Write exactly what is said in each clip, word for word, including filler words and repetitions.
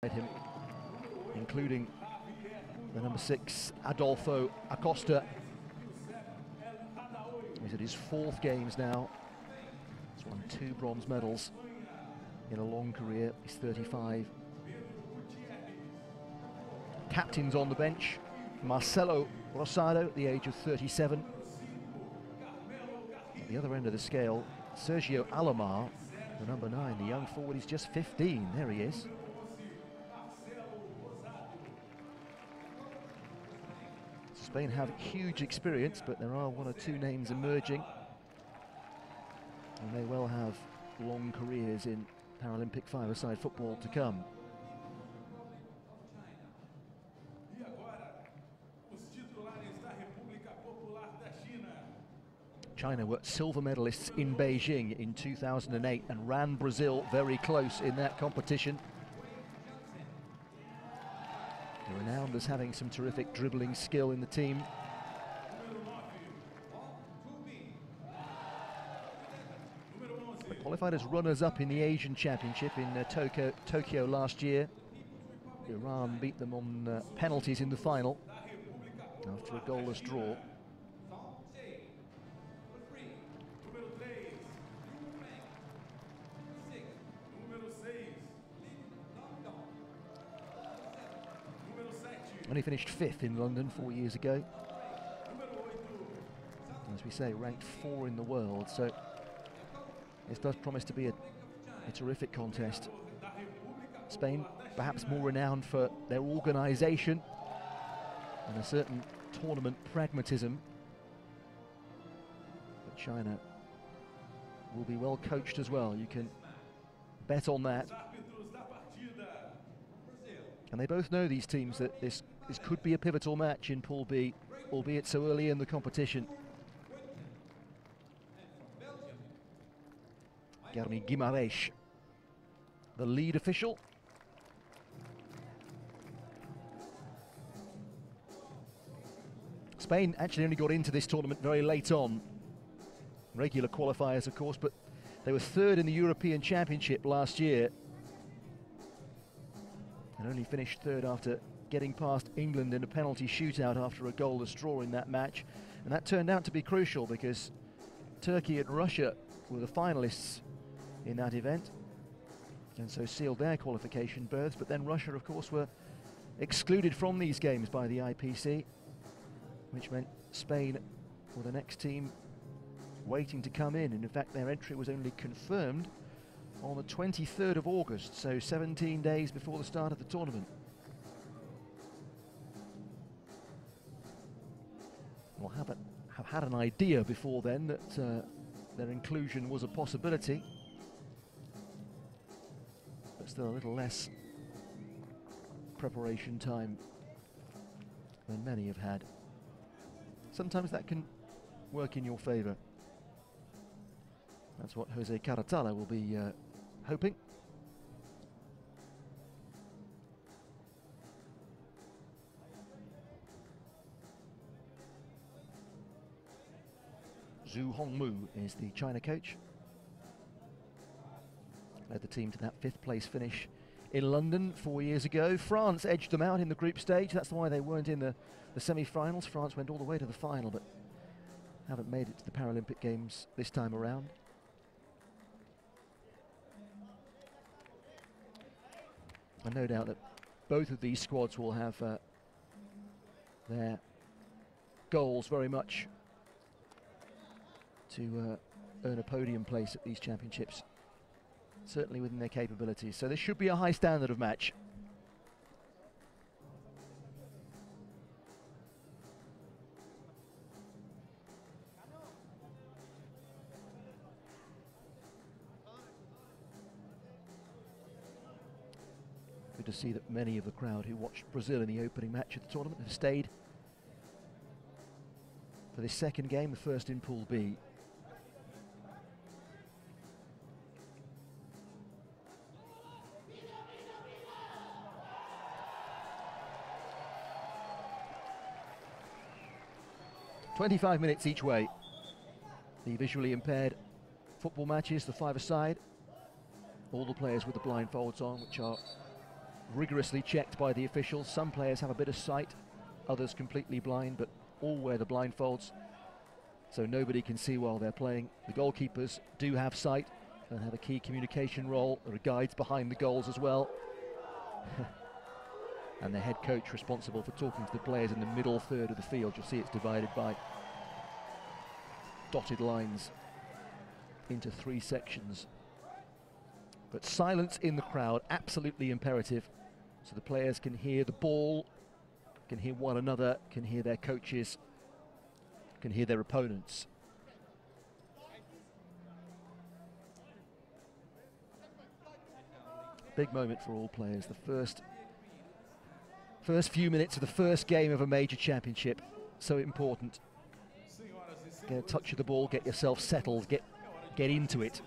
him, including the number six, Adolfo Acosta. He's at his fourth games now. He's won two bronze medals in a long career. He's thirty-five. Captains on the bench, Marcelo Rosado at the age of thirty-seven. At the other end of the scale, Sergio Alomar, the number nine, the young forward, he's just fifteen. There he is. Spain have huge experience, but there are one or two names emerging, and they will have long careers in Paralympic five-a-side football to come. China were silver medalists in Beijing in two thousand eight and ran Brazil very close in that competition. They're renowned as having some terrific dribbling skill in the team. They qualified as runners-up in the Asian Championship in uh, Tokyo, Tokyo last year. Iran beat them on uh, penalties in the final after a goalless draw. Only finished fifth in London four years ago. As we say, ranked four in the world, so this does promise to be a, a terrific contest. Spain, perhaps more renowned for their organisation and a certain tournament pragmatism. But China will be well coached as well. You can bet on that. And they both know, these teams, that this, this could be a pivotal match in Pool B, albeit so early in the competition. Guilherme Guimarães, the lead official. Spain actually only got into this tournament very late on. Regular qualifiers, of course, but they were third in the European Championship last year, and only finished third after getting past England in a penalty shootout after a goalless draw in that match. And that turned out to be crucial because Turkey and Russia were the finalists in that event, and so sealed their qualification berths. But then Russia, of course, were excluded from these games by the I P C, which meant Spain were the next team waiting to come in. And in fact, their entry was only confirmed on the twenty-third of August, so seventeen days before the start of the tournament. We'll have, a, have had an idea before then that uh, their inclusion was a possibility, but still a little less preparation time than many have had. Sometimes that can work in your favour. That's what Jose Carratala will be uh, hoping. Zhu Hongmu is the China coach. Led the team to that fifth place finish in London four years ago. France edged them out in the group stage. That's why they weren't in the, the semi-finals. France went all the way to the final, but haven't made it to the Paralympic Games this time around. And no doubt that both of these squads will have uh, their goals very much to uh, earn a podium place at these championships, certainly within their capabilities. So this should be a high standard of match. Good to see that many of the crowd who watched Brazil in the opening match of the tournament have stayed for this second game, the first in Pool B. twenty-five minutes each way. The visually impaired football matches, the five-a-side, all the players with the blindfolds on, which are rigorously checked by the officials. Some players have a bit of sight, others completely blind, but all wear the blindfolds, so nobody can see while they're playing. The goalkeepers do have sight and have a key communication role. There are guides behind the goals as well. And the head coach responsible for talking to the players in the middle third of the field. You'll see it's divided by dotted lines into three sections. But silence in the crowd, absolutely imperative, so the players can hear the ball, can hear one another, can hear their coaches, can hear their opponents. Big moment for all players. The first, first few minutes of the first game of a major championship, so important. Get a touch of the ball, get yourself settled, get, get into it.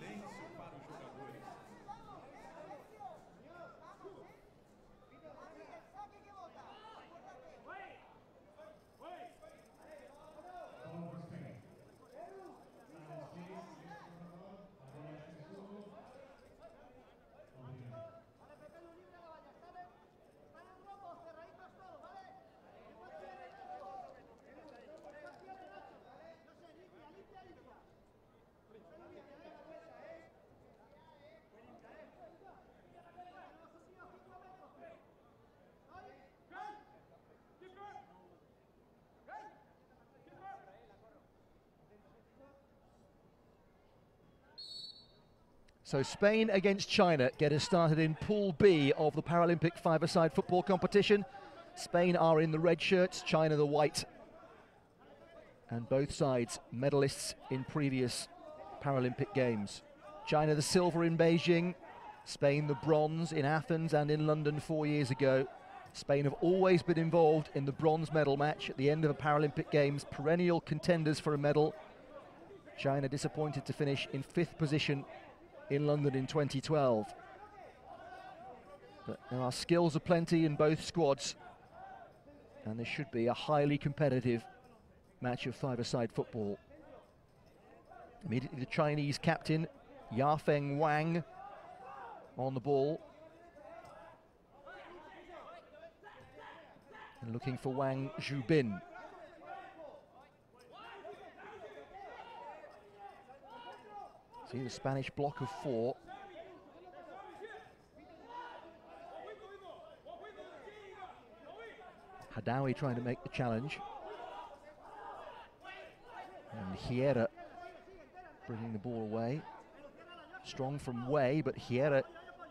So Spain against China get us started in Pool B of the Paralympic five-a-side football competition. Spain are in the red shirts, China the white. And both sides medalists in previous Paralympic Games. China the silver in Beijing, Spain the bronze in Athens and in London four years ago. Spain have always been involved in the bronze medal match at the end of a Paralympic Games, perennial contenders for a medal. China disappointed to finish in fifth position in London in twenty twelve. But there are skills aplenty in both squads, and this should be a highly competitive match of five-a-side football. Immediately the Chinese captain, Yafeng Wang, on the ball. And looking for Wang Zhubin. See the Spanish block of four. Hadaoui trying to make the challenge. And Hierro bringing the ball away. Strong from Wei, but Hierro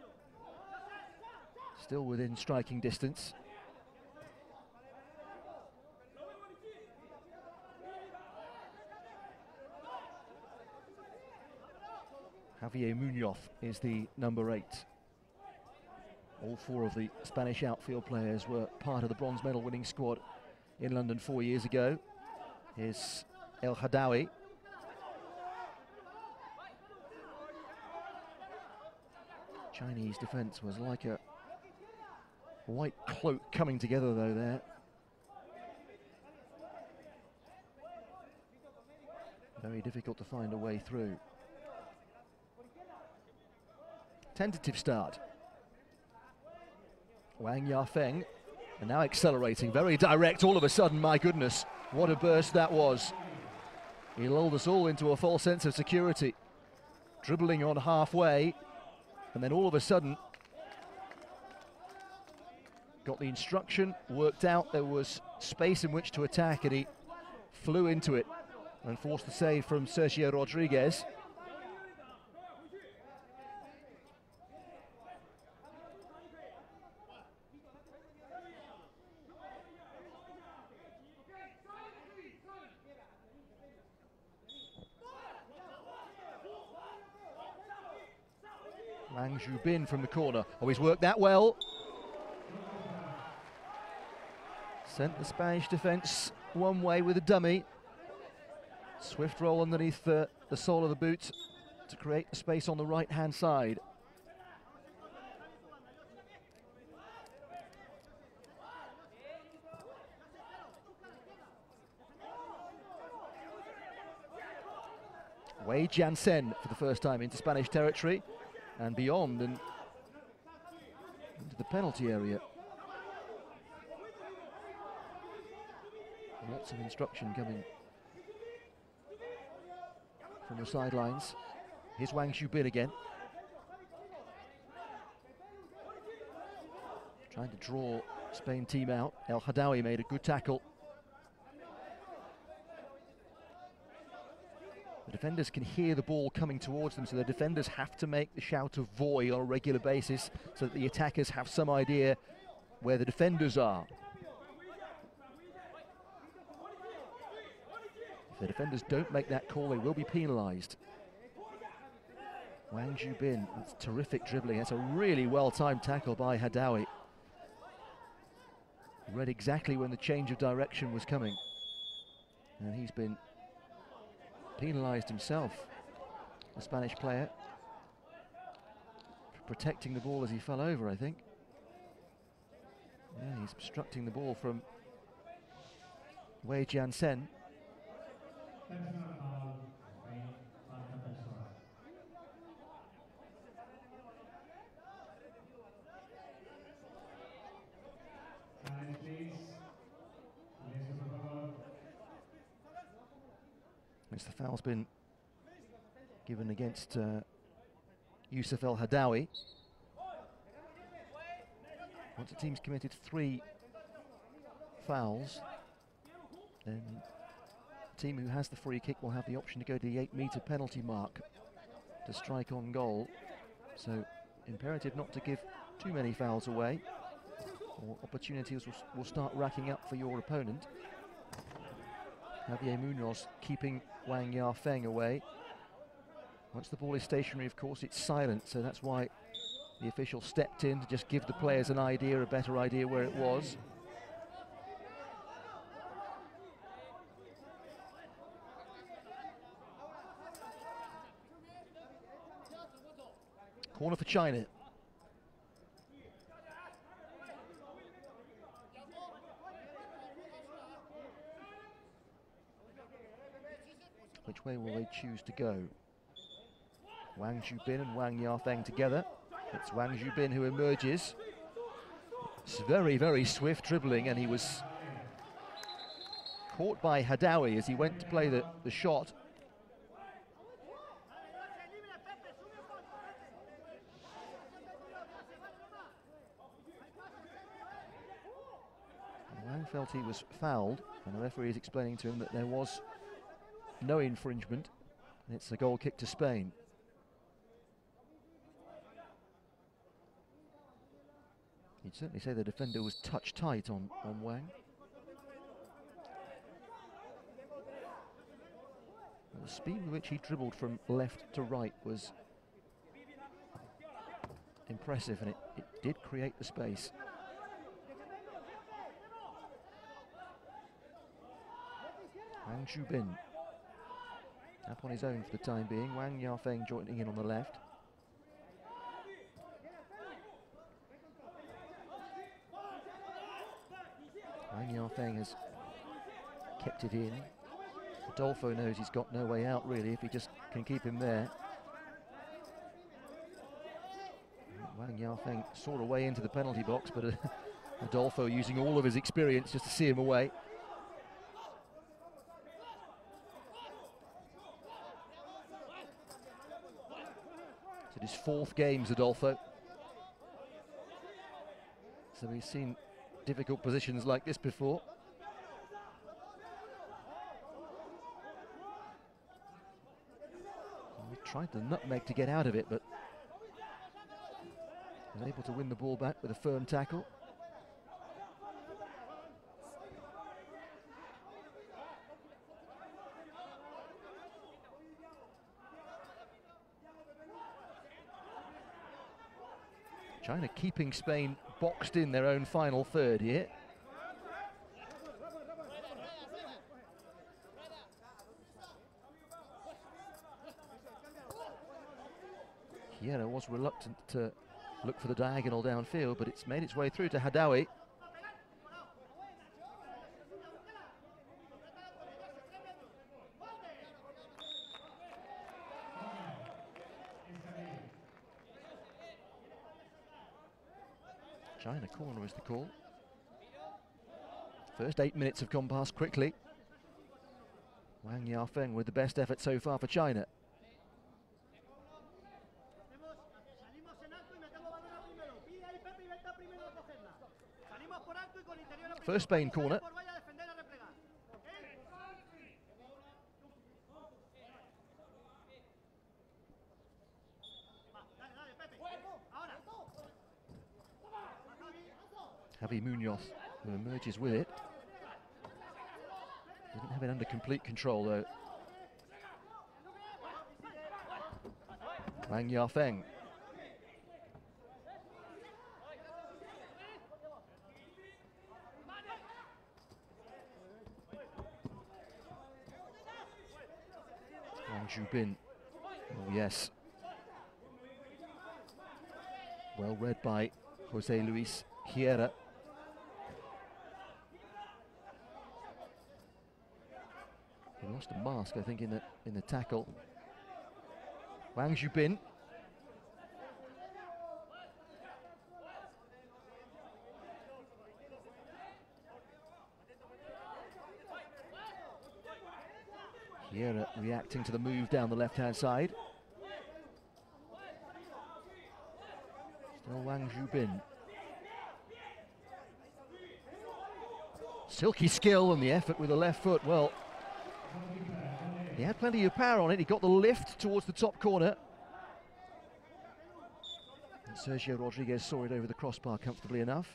still within striking distance. Javier Munoz is the number eight. All four of the Spanish outfield players were part of the bronze medal winning squad in London four years ago. Here's El Hadaoui. Chinese defence was like a white cloak coming together though there. Very difficult to find a way through. Tentative start. Wang Yafeng, and now accelerating, very direct all of a sudden. My goodness, what a burst that was. He lulled us all into a false sense of security. Dribbling on halfway, and then all of a sudden got the instruction, worked out there was space in which to attack, and he flew into it and forced the save from Sergio Rodriguez. Wang Zhubin from the corner. Oh, he's worked that well. Sent the Spanish defence one way with a dummy. Swift roll underneath the, the sole of the boot to create the space on the right-hand side. Wei Jiansen for the first time into Spanish territory and beyond, and the penalty area. Lots of instruction coming from the sidelines. Here's Wang Zhubin again. Trying to draw Spain team out. El Hadaoui made a good tackle. The defenders can hear the ball coming towards them, so the defenders have to make the shout of voy on a regular basis so that the attackers have some idea where the defenders are. If the defenders don't make that call, they will be penalised. Wang Zhubin, that's terrific dribbling. That's a really well-timed tackle by Hadaoui. He read exactly when the change of direction was coming. And he's been penalised himself, the Spanish player, for protecting the ball as he fell over, I think. Yeah, he's obstructing the ball from Wei Jiansen. As the foul's been given against uh, Youssef El Hadaoui. Once a team's committed three fouls, then the team who has the free kick will have the option to go to the eight metre penalty mark to strike on goal. So imperative not to give too many fouls away, or opportunities will, will start racking up for your opponent. Javier Munoz keeping Wang Yafeng away. Once the ball is stationary, of course, it's silent, so that's why the official stepped in to just give the players an idea, a better idea where it was. Corner for China. Which way will they choose to go? Wang Zhubin and Wang Yafeng together. It's Wang Zhubin who emerges. It's very, very swift dribbling, and he was caught by Hadaoui as he went to play the, the shot. And Wang felt he was fouled, and the referee is explaining to him that there was no infringement, and it's a goal kick to Spain. You'd certainly say the defender was touch tight on, on Wang. And the speed with which he dribbled from left to right was impressive, and it, it did create the space. Wang Zhubin up on his own for the time being. Wang Yafeng joining in on the left. Wang Yafeng has kept it in. Adolfo knows he's got no way out really if he just can keep him there. Wang Yafeng saw a way into the penalty box, but uh, Adolfo using all of his experience just to see him away. His fourth games, Adolfo. So he's seen difficult positions like this before. He tried the nutmeg to get out of it, but was able to win the ball back with a firm tackle. China keeping Spain boxed in their own final third here. Hierro was reluctant to look for the diagonal downfield, but it's made its way through to Hadaoui. China corner is the call. First eight minutes have gone past quickly. Wang Yafeng with the best effort so far for China. First Spain corner. Javi Munoz, who emerges with it. Didn't have it under complete control though. Wang Yafeng. Wang Zhubin. Oh yes. Well read by Jose Luis Hierra. He lost a mask, I think, in the in the tackle. Wang Zhubin. Hierra reacting to the move down the left-hand side. Still Wang Zhubin. Silky skill and the effort with the left foot. Well, he had plenty of power on it. He got the lift towards the top corner. And Sergio Rodriguez saw it over the crossbar comfortably enough.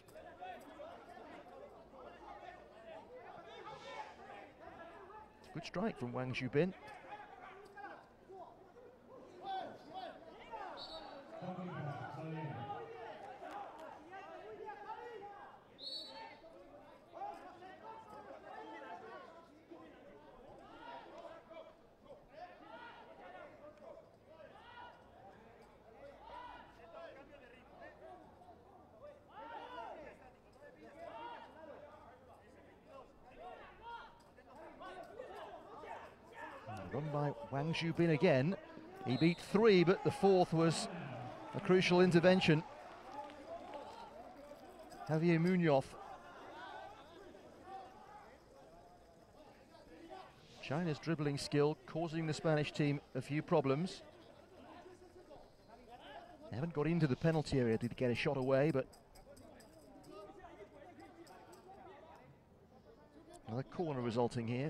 Good strike from Wang Zhubin. Run by Wang Zhubin again. He beat three, but the fourth was a crucial intervention. Javier Munoz. China's dribbling skill causing the Spanish team a few problems. They haven't got into the penalty area to get a shot away, but another corner resulting here.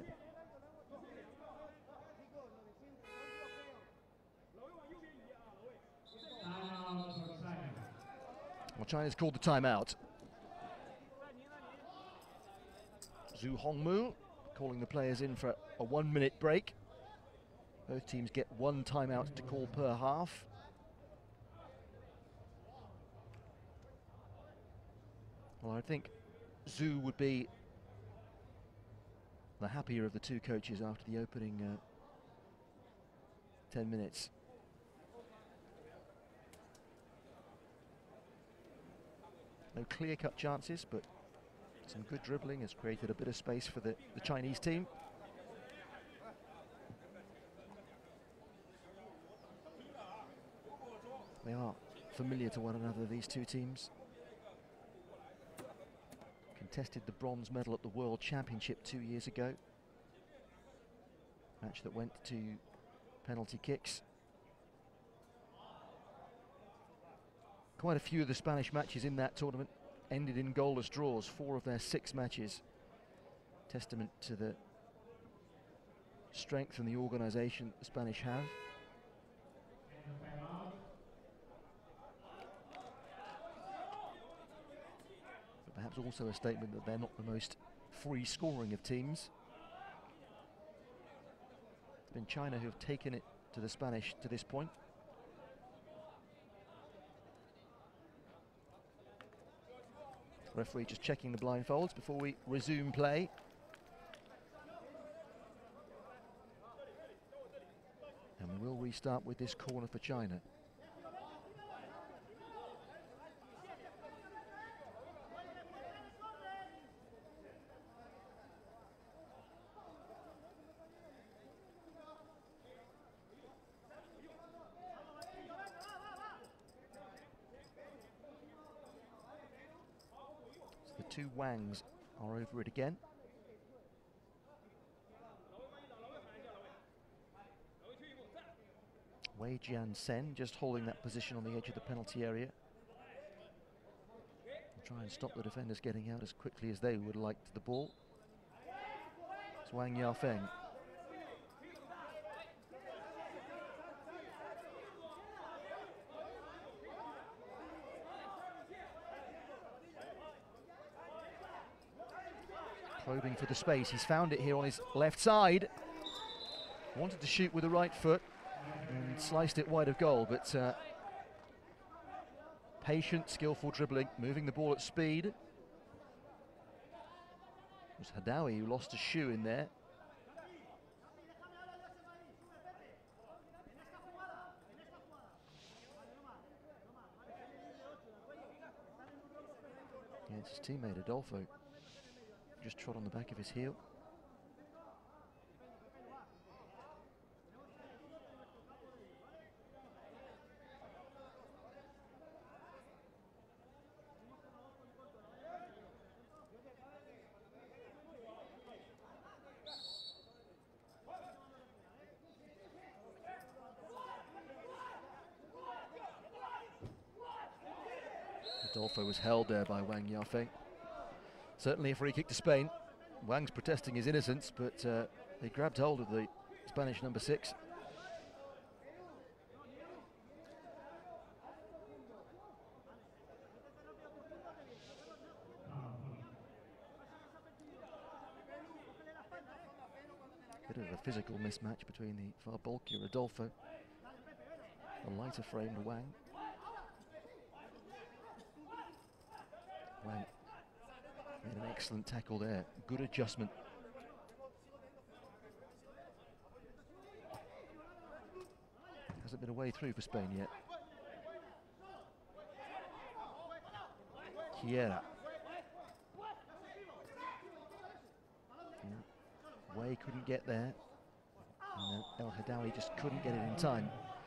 Well, China's called the timeout. Zhu Hongmu calling the players in for a one-minute break. Both teams get one timeout to call per half. Well, I think Zhu would be the happier of the two coaches after the opening uh, ten minutes. No clear-cut chances, but some good dribbling has created a bit of space for the, the Chinese team. They are familiar to one another, these two teams. Contested the bronze medal at the World Championship two years ago. Match that went to penalty kicks. Quite a few of the Spanish matches in that tournament ended in goalless draws, four of their six matches. Testament to the strength and the organisation the Spanish have. But perhaps also a statement that they're not the most free scoring of teams. It's been China who have taken it to the Spanish to this point. Referee just checking the blindfolds before we resume play. And we will restart with this corner for China. two Wangs are over it again. Wei Jian-sen just holding that position on the edge of the penalty area. Try and stop the defenders getting out as quickly as they would like to the ball. It's Wang Yafeng. Probing for the space. He's found it here on his left side. Wanted to shoot with the right foot and sliced it wide of goal, but uh, patient, skillful dribbling, moving the ball at speed. It was Hadaoui who lost a shoe in there. Yeah, it's his teammate Adolfo. Just trod on the back of his heel. Adolfo was held there by Wang Yafeng. Certainly a free kick to Spain. Wang's protesting his innocence, but uh, they grabbed hold of the Spanish number six. Bit of a physical mismatch between the far bulkier Adolfo, the lighter framed Wang. Wang made an excellent tackle there, good adjustment. Hasn't been a way through for Spain yet. Kiera. Yeah. Wei couldn't get there. And uh, El Hadaoui just couldn't get it in time.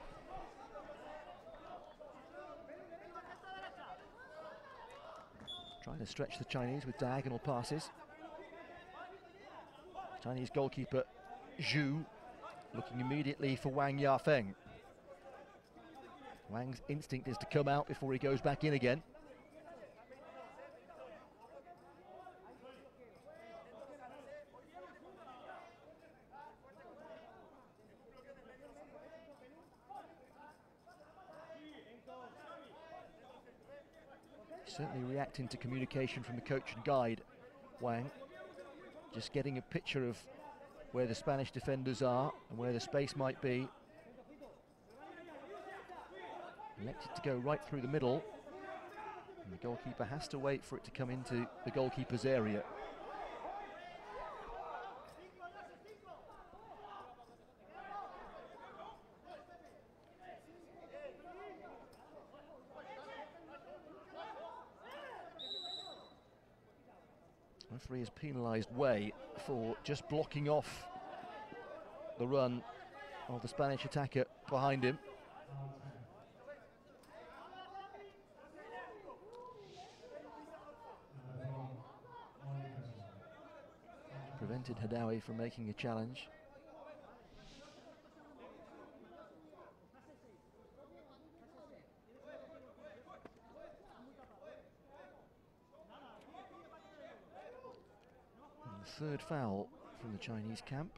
Trying to stretch the Chinese with diagonal passes. Chinese goalkeeper Zhu looking immediately for Wang Yafeng. Wang's instinct is to come out before he goes back in again. Certainly reacting to communication from the coach and guide, Wang. Just getting a picture of where the Spanish defenders are and where the space might be. Elected to go right through the middle. And the goalkeeper has to wait for it to come into the goalkeeper's area. Referee has penalised Wei for just blocking off the run of the Spanish attacker behind him. Prevented Hadaoui from making a challenge. Third foul from the Chinese camp.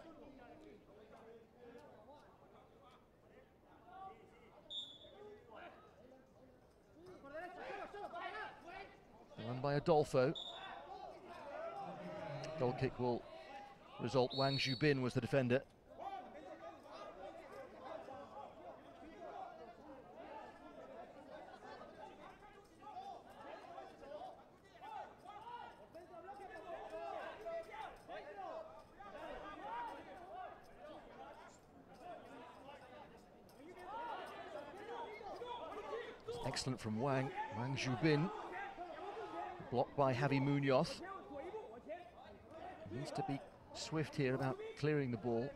Run by Adolfo. Goal kick will result. Wang Zhubin was the defender. Excellent from Wang. Wang Zhubin. Blocked by Javi Munoz. Needs to be swift here about clearing the ball.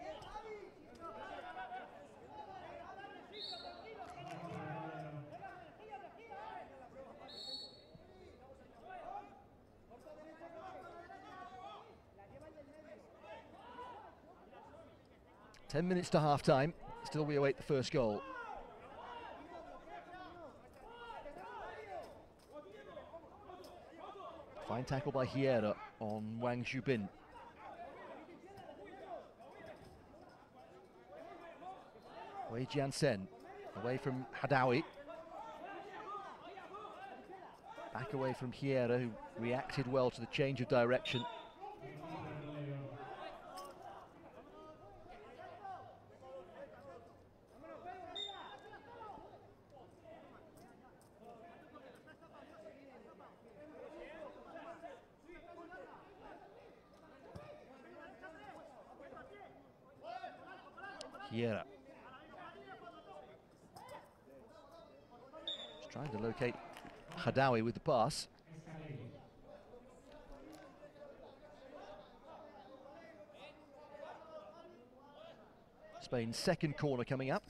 Ten minutes to half-time. Still we await the first goal. Fine tackle by Hiera on Wang Zhubin. Wei Jiansen, away from Hadaoui. Back away from Hiera, who reacted well to the change of direction. Hiera. He's trying to locate Hadaoui with the pass. Spain's second corner coming up.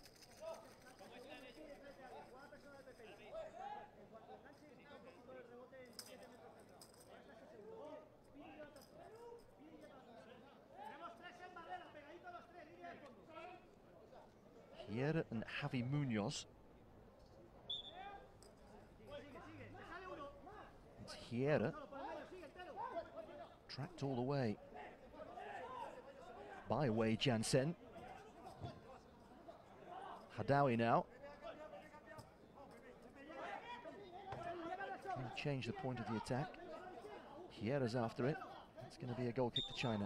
Hiera and Javi Munoz. It's Hiera. Tracked all the way by Wei Jiansen. Hadaoui now. Can he change the point of the attack? Hiera's after it. It's going to be a goal kick to China.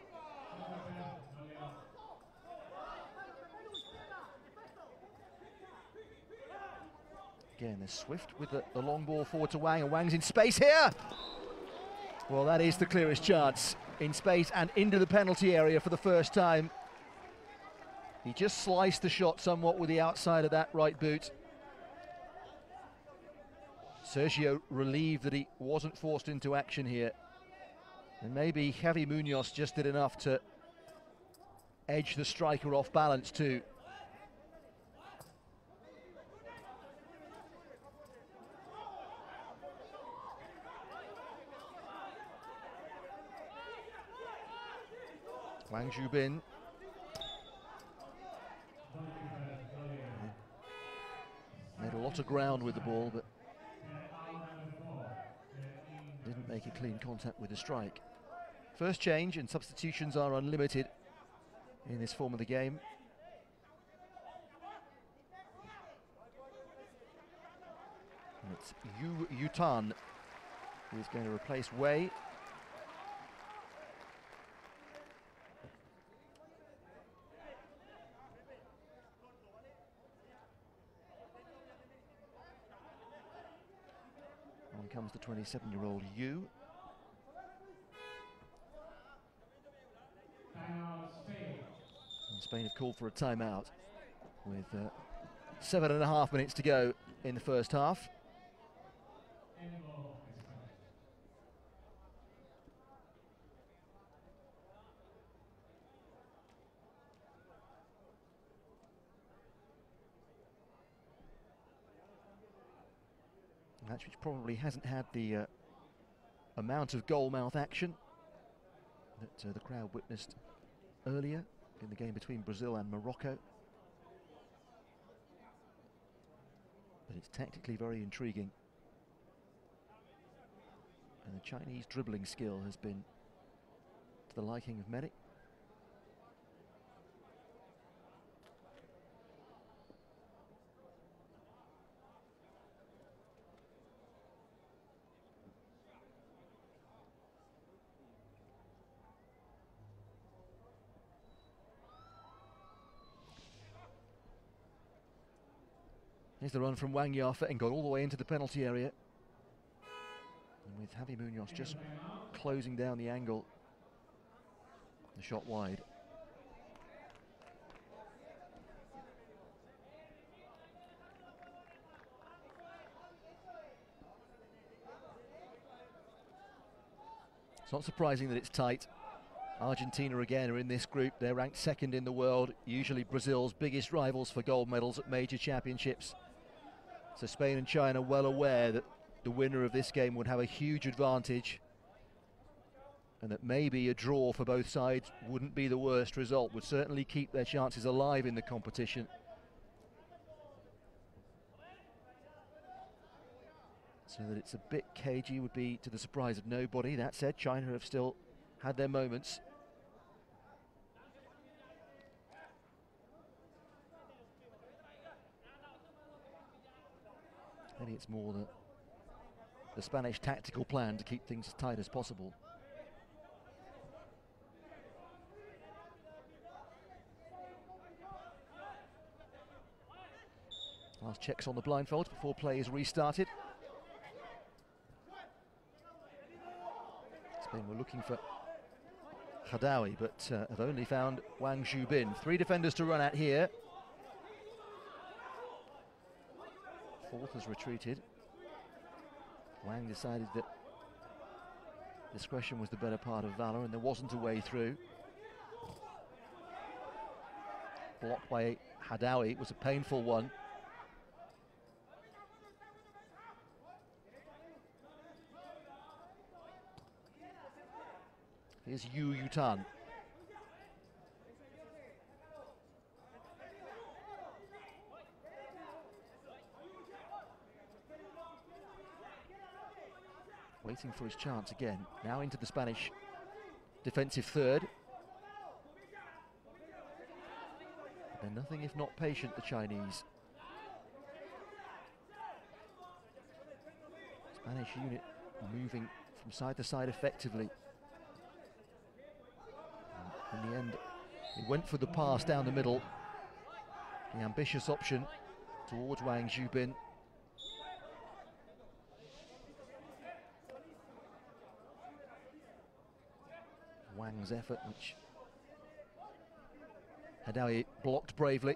Again, they're swift with the, the long ball forward to Wang, and Wang's in space here. Well, that is the clearest chance. In space and into the penalty area for the first time. He just sliced the shot somewhat with the outside of that right boot. Sergio relieved that he wasn't forced into action here. And maybe Javi Munoz just did enough to edge the striker off balance too. Wang Zhubin. Made a lot of ground with the ball, but didn't make a clean contact with the strike. First change, and substitutions are unlimited in this form of the game. And it's Yu Yutan who is going to replace Wei. On comes the twenty-seven-year-old Yu. And Spain have called for a timeout with uh, seven and a half minutes to go in the first half. A match which probably hasn't had the uh, amount of goal-mouth action that uh, the crowd witnessed earlier in the game between Brazil and Morocco. But it's tactically very intriguing. And the Chinese dribbling skill has been to the liking of many. Here's the run from Wang Yafe and got all the way into the penalty area. And with Javi Munoz just closing down the angle, the shot wide. It's not surprising that it's tight. Argentina again are in this group. They're ranked second in the world, usually Brazil's biggest rivals for gold medals at major championships. So Spain and China well aware that the winner of this game would have a huge advantage and that maybe a draw for both sides wouldn't be the worst result, would certainly keep their chances alive in the competition. So that it's a bit cagey would be to the surprise of nobody. That said, China have still had their moments. Maybe it's more the, the Spanish tactical plan to keep things as tight as possible. Last checks on the blindfolds before play is restarted. Spain were looking for Khadawi, but uh, have only found Wang Zhubin. Three defenders to run at here. Fourth has retreated. Wang decided that discretion was the better part of valor, and there wasn't a way through. Blocked by Khadawi, it was a painful one. Here's Yu Yutan. Waiting for his chance again. Now into the Spanish defensive third. They're nothing if not patient, the Chinese. Spanish unit moving from side to side effectively. In the end, he went for the pass down the middle. The ambitious option towards Wang Zhubin. Wang's effort, which Khadawi blocked bravely.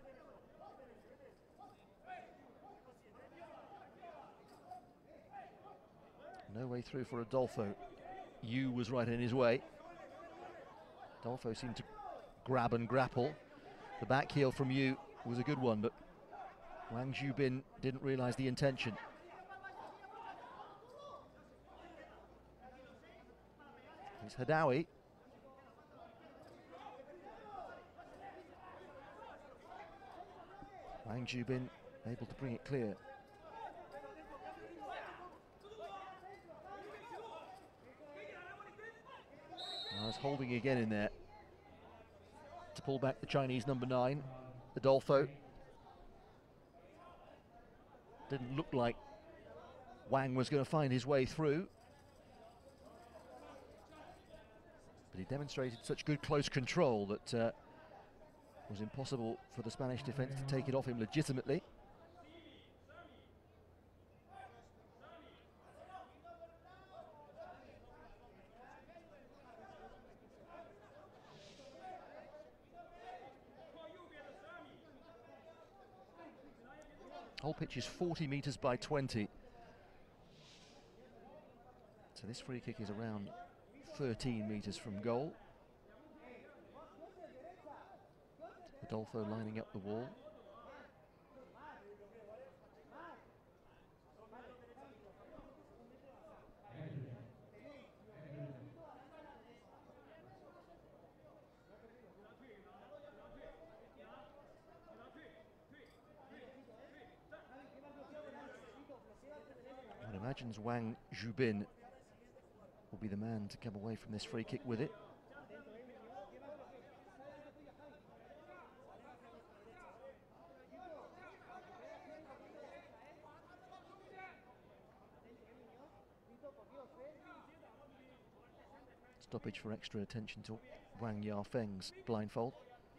No way through for Adolfo. Yu was right in his way. Adolfo seemed to grab and grapple. The back heel from Yu was a good one, but Wang Zhubin didn't realize the intention. Here's Khadawi. Wang Zhubin able to bring it clear. I was holding again in there to pull back the Chinese number nine, Adolfo. Didn't look like Wang was going to find his way through, but he demonstrated such good close control that uh, it was impossible for the Spanish defence to take it off him legitimately. Whole pitch is forty metres by twenty. So this free kick is around thirteen metres from goal. Adolfo lining up the wall. One imagines Wang Zhubin will be the man to come away from this free kick with it. Stoppage for extra attention to Wang Yafeng's blindfold.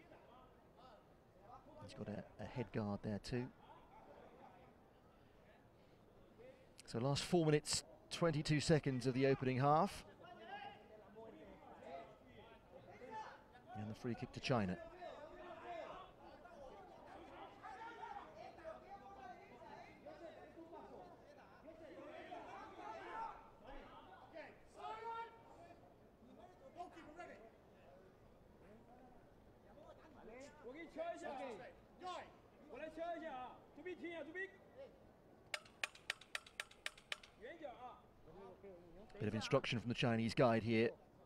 He's got a, a head guard there too. So last four minutes, twenty-two seconds of the opening half. And the free kick to China. Bit of instruction from the Chinese guide here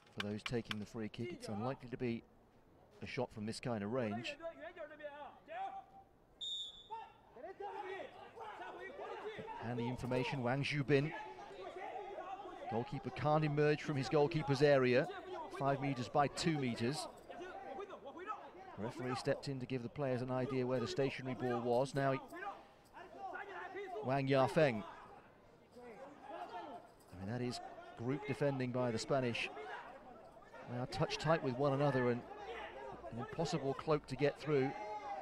for those taking the free kick. It's unlikely to be a shot from this kind of range. And the information, Wang Zhubin. Goalkeeper can't emerge from his goalkeeper's area. Five metres by two metres. The referee stepped in to give the players an idea where the stationary ball was. Now, he, Wang Yafeng. I mean, that is group defending by the Spanish. They are touch tight with one another and an impossible cloak to get through.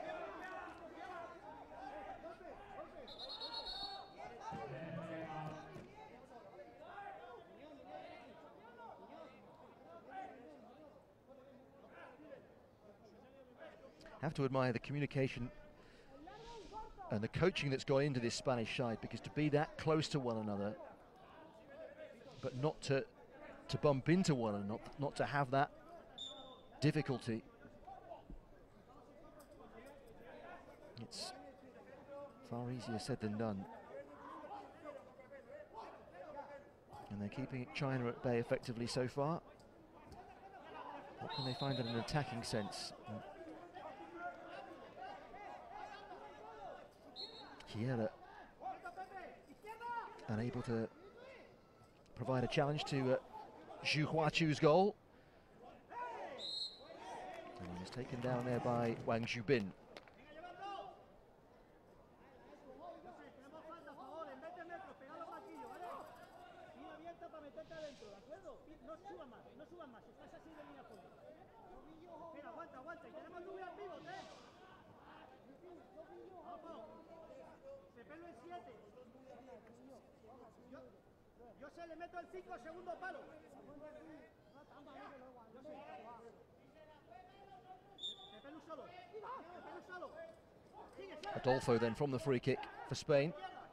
Have to admire the communication and the coaching that's gone into this Spanish side, because to be that close to one another, but not to to bump into one another, not, not to have that difficulty. It's far easier said than done. And they're keeping China at bay effectively so far. What can they find in an attacking sense? Kiera unable to provide a challenge to uh, Zhu Huachu's goal. And he was taken down there by Wang Zhubin. Adolfo then from the free kick for Spain.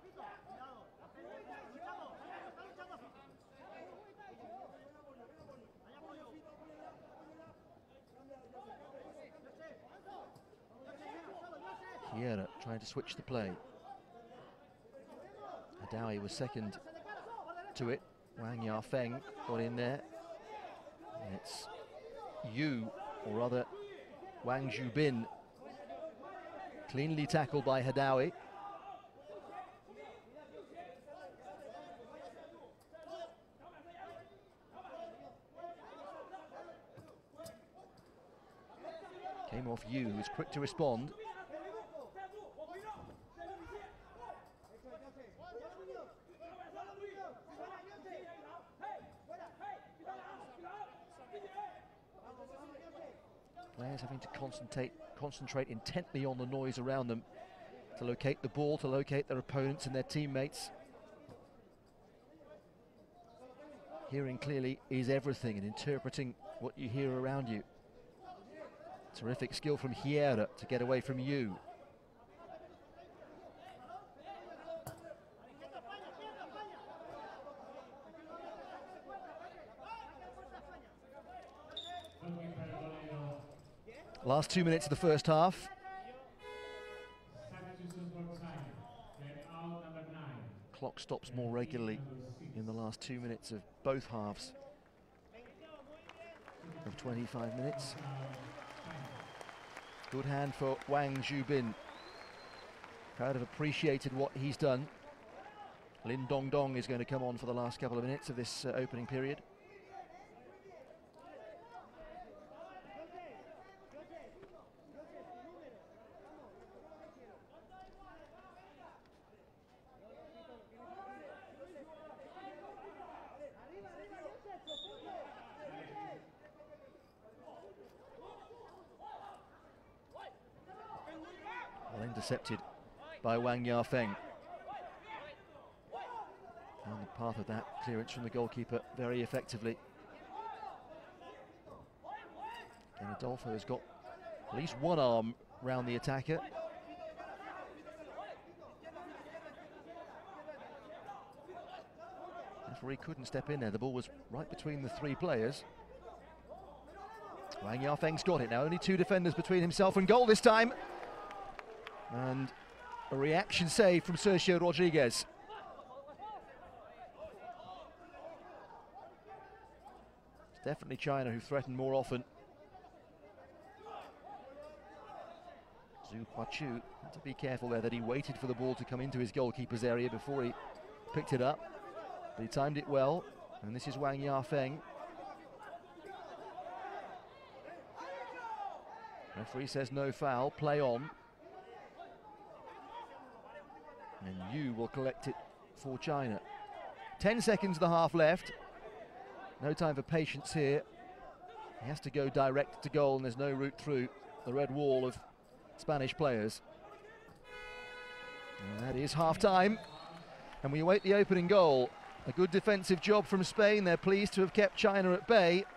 Kiera trying to switch the play. Hadaoui was second to it. Wang Yafeng got in there. And it's Yu, or rather Wang Zhubin, cleanly tackled by Hadaoui. Came off Yu, who was quick to respond. Players having to concentrate, concentrate intently on the noise around them to locate the ball, to locate their opponents and their teammates. Hearing clearly is everything, and interpreting what you hear around you. Terrific skill from Kiera to get away from Yu. Last two minutes of the first half. Clock stops more regularly in the last two minutes of both halves of twenty-five minutes. Good hand for Wang Zhubin. Crowd have appreciated what he's done. Lin Dongdong is going to come on for the last couple of minutes of this uh, opening period. Well intercepted by Wang Yafeng. On the path of that clearance from the goalkeeper very effectively. And Adolfo has got at least one arm round the attacker. Referee couldn't step in there. The ball was right between the three players. Wang Yafeng's got it now. Only two defenders between himself and goal this time. And a reaction save from Sergio Rodriguez. Definitely China who threatened more often. Zhu Huachu had to be careful there that he waited for the ball to come into his goalkeeper's area before he picked it up. But he timed it well, and this is Wang Yafeng. Referee says no foul, play on. And Yu will collect it for China. Ten seconds of the half left. No time for patience here. He has to go direct to goal, and there's no route through the red wall of Spanish players. And that is half time, and we await the opening goal. A good defensive job from Spain. They're pleased to have kept China at bay.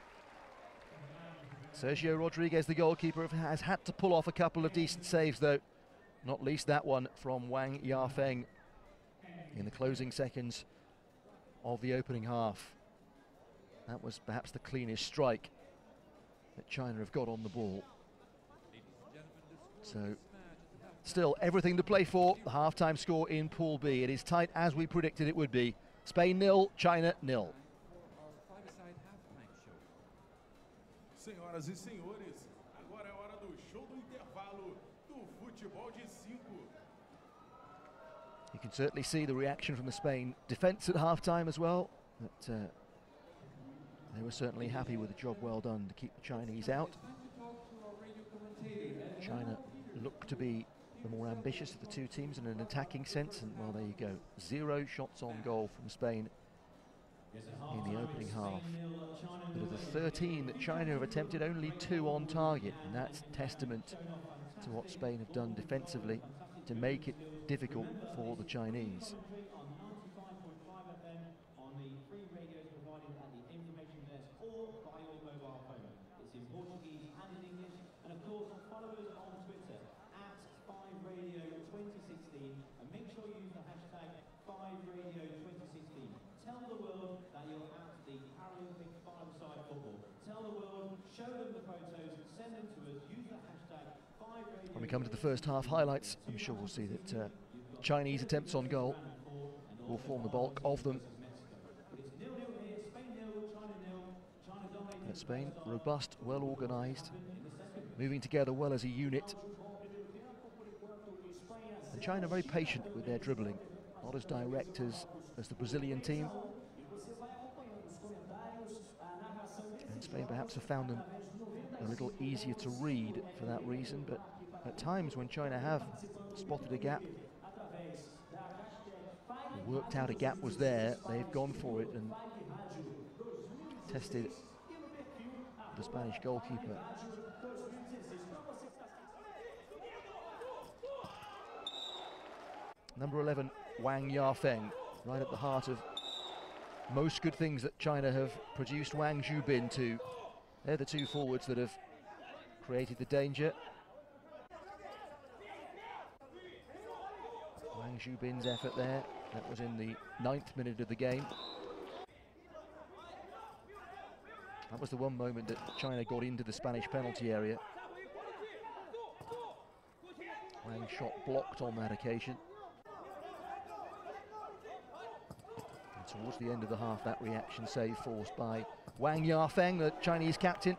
Sergio Rodriguez, the goalkeeper, has had to pull off a couple of decent saves, though, not least that one from Wang Yafeng in the closing seconds of the opening half. That was perhaps the cleanest strike that China have got on the ball. So, still everything to play for. The half-time score in Pool B. It is tight as we predicted it would be. Spain nil, China nil. Senhoras e senhores, agora é hora do show do intervalo do futebol de cinco. You can certainly see the reaction from the Spain defence at half-time as well. But, uh, they were certainly happy with the job well done to keep the Chinese out. China looked to be the more ambitious of the two teams in an attacking sense, and well, there you go. Zero shots on goal from Spain in the opening half. But of the thirteen that China have attempted, only two on target, and that's testament to what Spain have done defensively to make it difficult for the Chinese. When we come to the first half highlights, I'm sure we'll see that uh, Chinese attempts on goal will form the bulk of them. But Spain, robust, well organised, moving together well as a unit. And China very patient with their dribbling, not as direct as, as the Brazilian team. And Spain perhaps have found them a little easier to read for that reason, but at times when China have spotted a gap, worked out a gap was there, they've gone for it and tested the Spanish goalkeeper. Number eleven, Wang Yafeng, right at the heart of most good things that China have produced Wang Zhubin to. They're the two forwards that have created the danger. Wang Zhubin's effort there, that was in the ninth minute of the game. That was the one moment that China got into the Spanish penalty area. Wang's shot blocked on that occasion. And towards the end of the half, that reaction save forced by Wang Yafeng, the Chinese captain.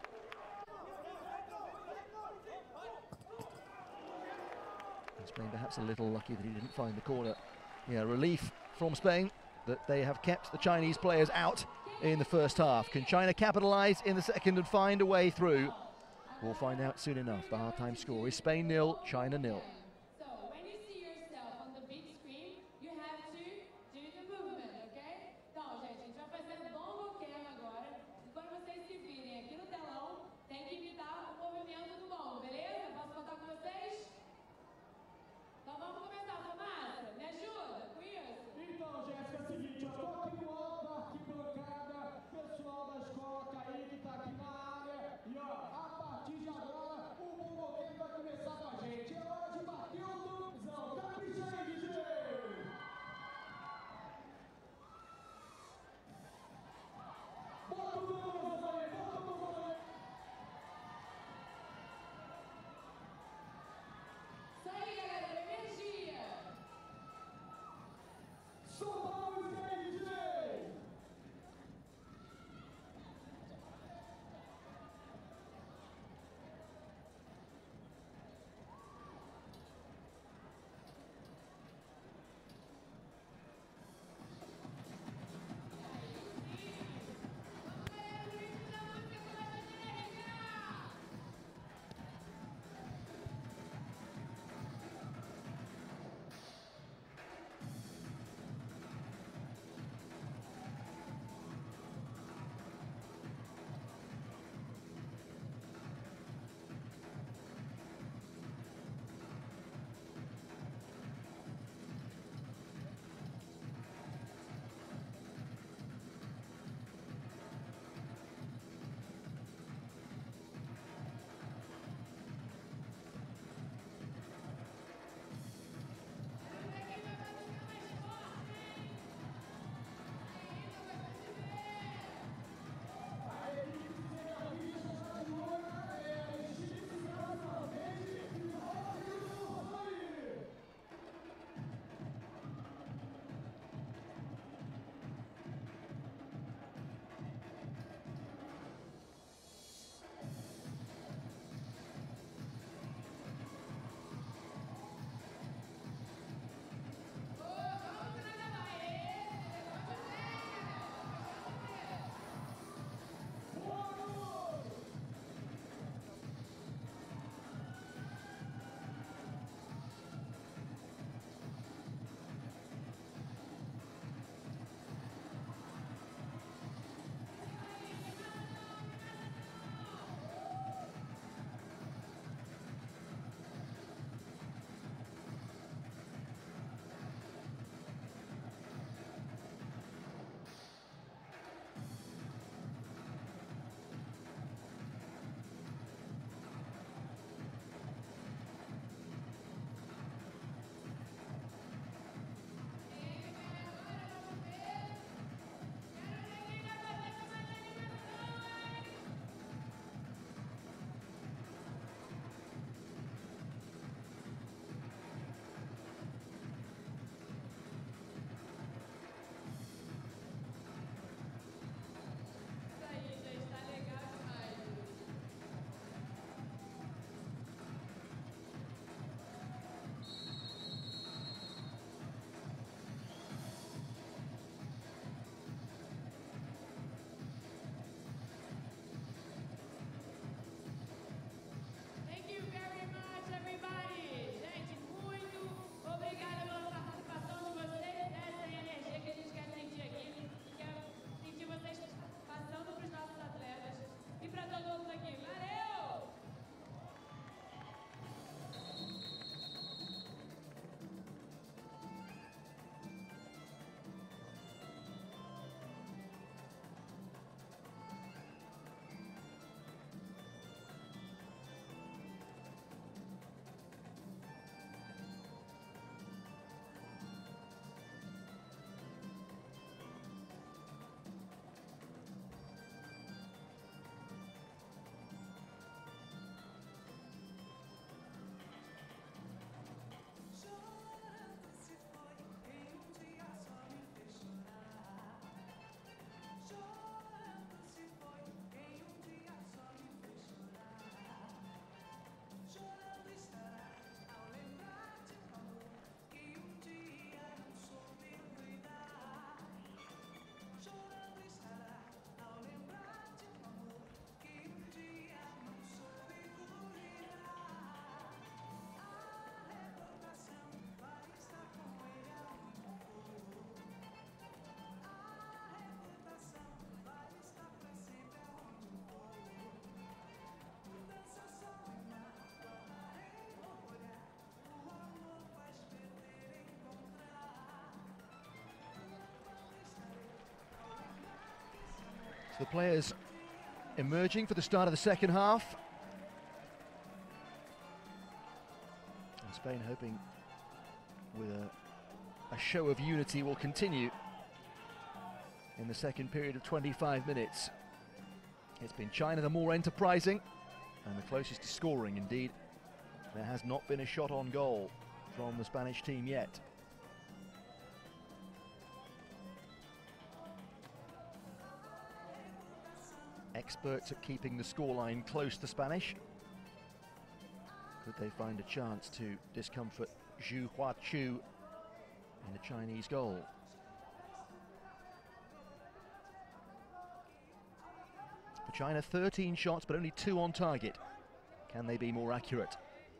And Spain perhaps a little lucky that he didn't find the corner. Yeah, relief from Spain that they have kept the Chinese players out in the first half. Can China capitalise in the second and find a way through? We'll find out soon enough. The half-time score is Spain nil, China nil. So when you see yourself on the big screen, you have to do the movement, okay? Então, gente, a gente vai fazer bongo cam agora. E quando vocês se virem aqui no telão, tem que imitar o movimento do bongo, beleza? Posso contar com vocês? Então vamos começar, Tomasa. Me ajuda com isso? Então, Jéssica, é o seguinte, eu tô aqui no alto da arquibancada, pessoal da escola Kaique tá aqui na área, e ó, a partir de agora, o Bongo Game vai começar com a gente. É hora de bater The players emerging for the start of the second half. And Spain hoping with a, a show of unity will continue in the second period of twenty-five minutes. It's been China the more enterprising and the closest to scoring indeed. There has not been a shot on goal from the Spanish team yet. Experts at keeping the scoreline close to Spanish. Could they find a chance to discomfort Zhu Huachu in a Chinese goal? For China, thirteen shots but only two on target. Can they be more accurate?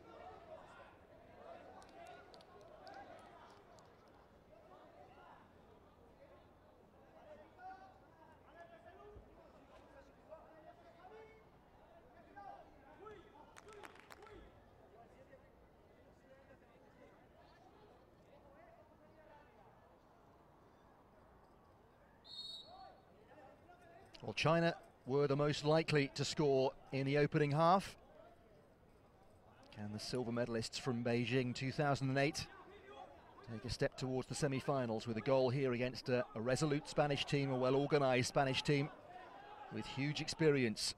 Well, China were the most likely to score in the opening half. Can the silver medalists from Beijing two thousand eight take a step towards the semi-finals with a goal here against a, a resolute Spanish team, a well-organised Spanish team with huge experience?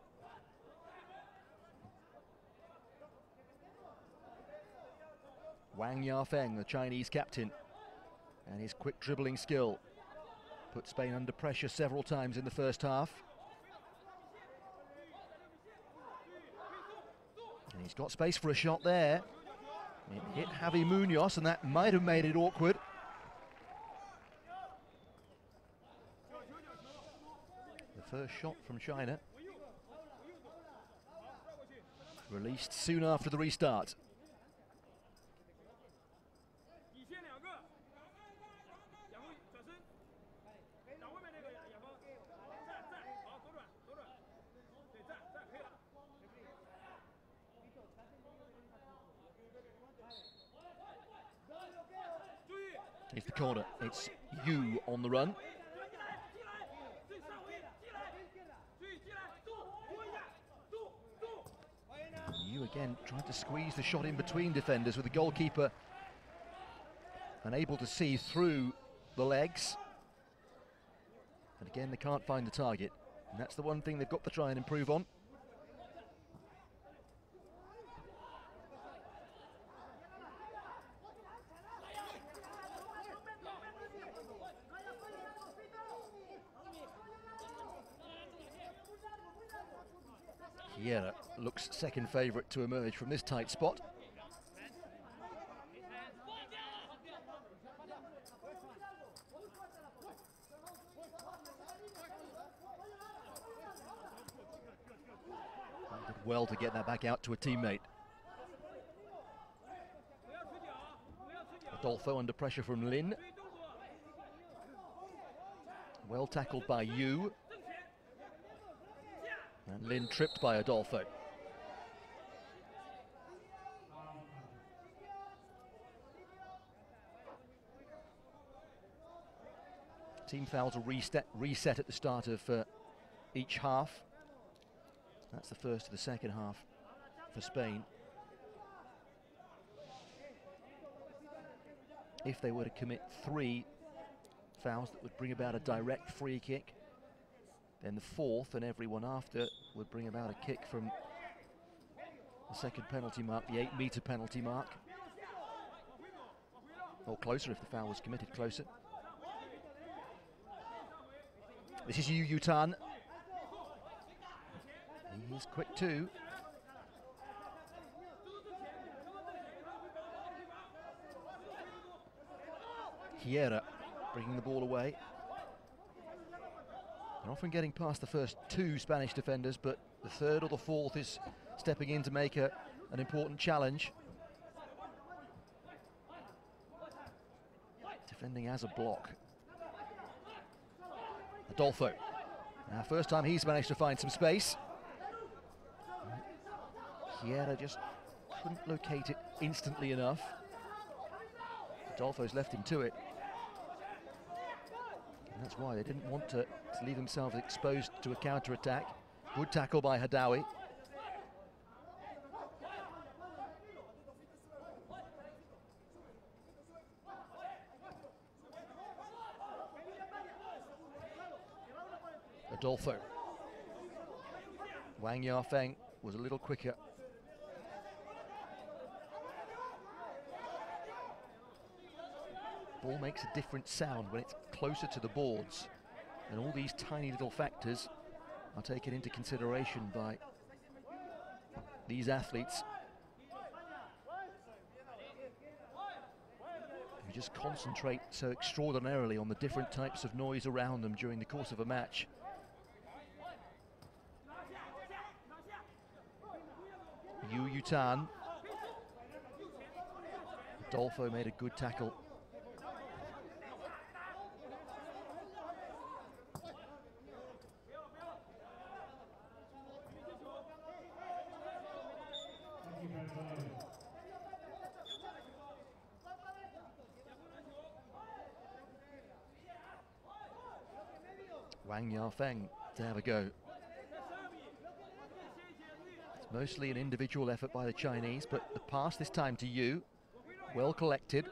Wang Yafeng, the Chinese captain, and his quick dribbling skill put Spain under pressure several times in the first half. And he's got space for a shot there. It hit Javi Munoz, and that might have made it awkward. The first shot from China, released soon after the restart. Here's the corner, it's Yu on the run. Yu again tried to squeeze the shot in between defenders with the goalkeeper unable to see through the legs. And again, they can't find the target. And that's the one thing they've got to try and improve on. Hierro looks second favourite to emerge from this tight spot. Did well to get that back out to a teammate. Adolfo under pressure from Lin. Well tackled by Yu. And Lin tripped by Adolfo. Team fouls will reset, reset at the start of uh, each half. That's the first of the second half for Spain. If they were to commit three fouls that would bring about a direct free kick, then the fourth and everyone after would bring about a kick from the second penalty mark, the eight metre penalty mark. Or closer if the foul was committed closer. This is Yu Yutan. He's quick too. Hierro bringing the ball away. And often getting past the first two Spanish defenders, but the third or the fourth is stepping in to make a, an important challenge. Defending as a block. Adolfo. Now, first time he's managed to find some space. Hierro just couldn't locate it instantly enough. Adolfo's left him to it. That's why they didn't want to, to leave themselves exposed to a counter-attack. Good tackle by Hadaoui. Adolfo. Wang Yafeng was a little quicker. Ball makes a different sound when it's closer to the boards, and all these tiny little factors are taken into consideration by these athletes who just concentrate so extraordinarily on the different types of noise around them during the course of a match. Yu Yutan. Adolfo made a good tackle. Wang Yafeng to have a go. It's mostly an individual effort by the Chinese, but the pass this time to Yu, well collected.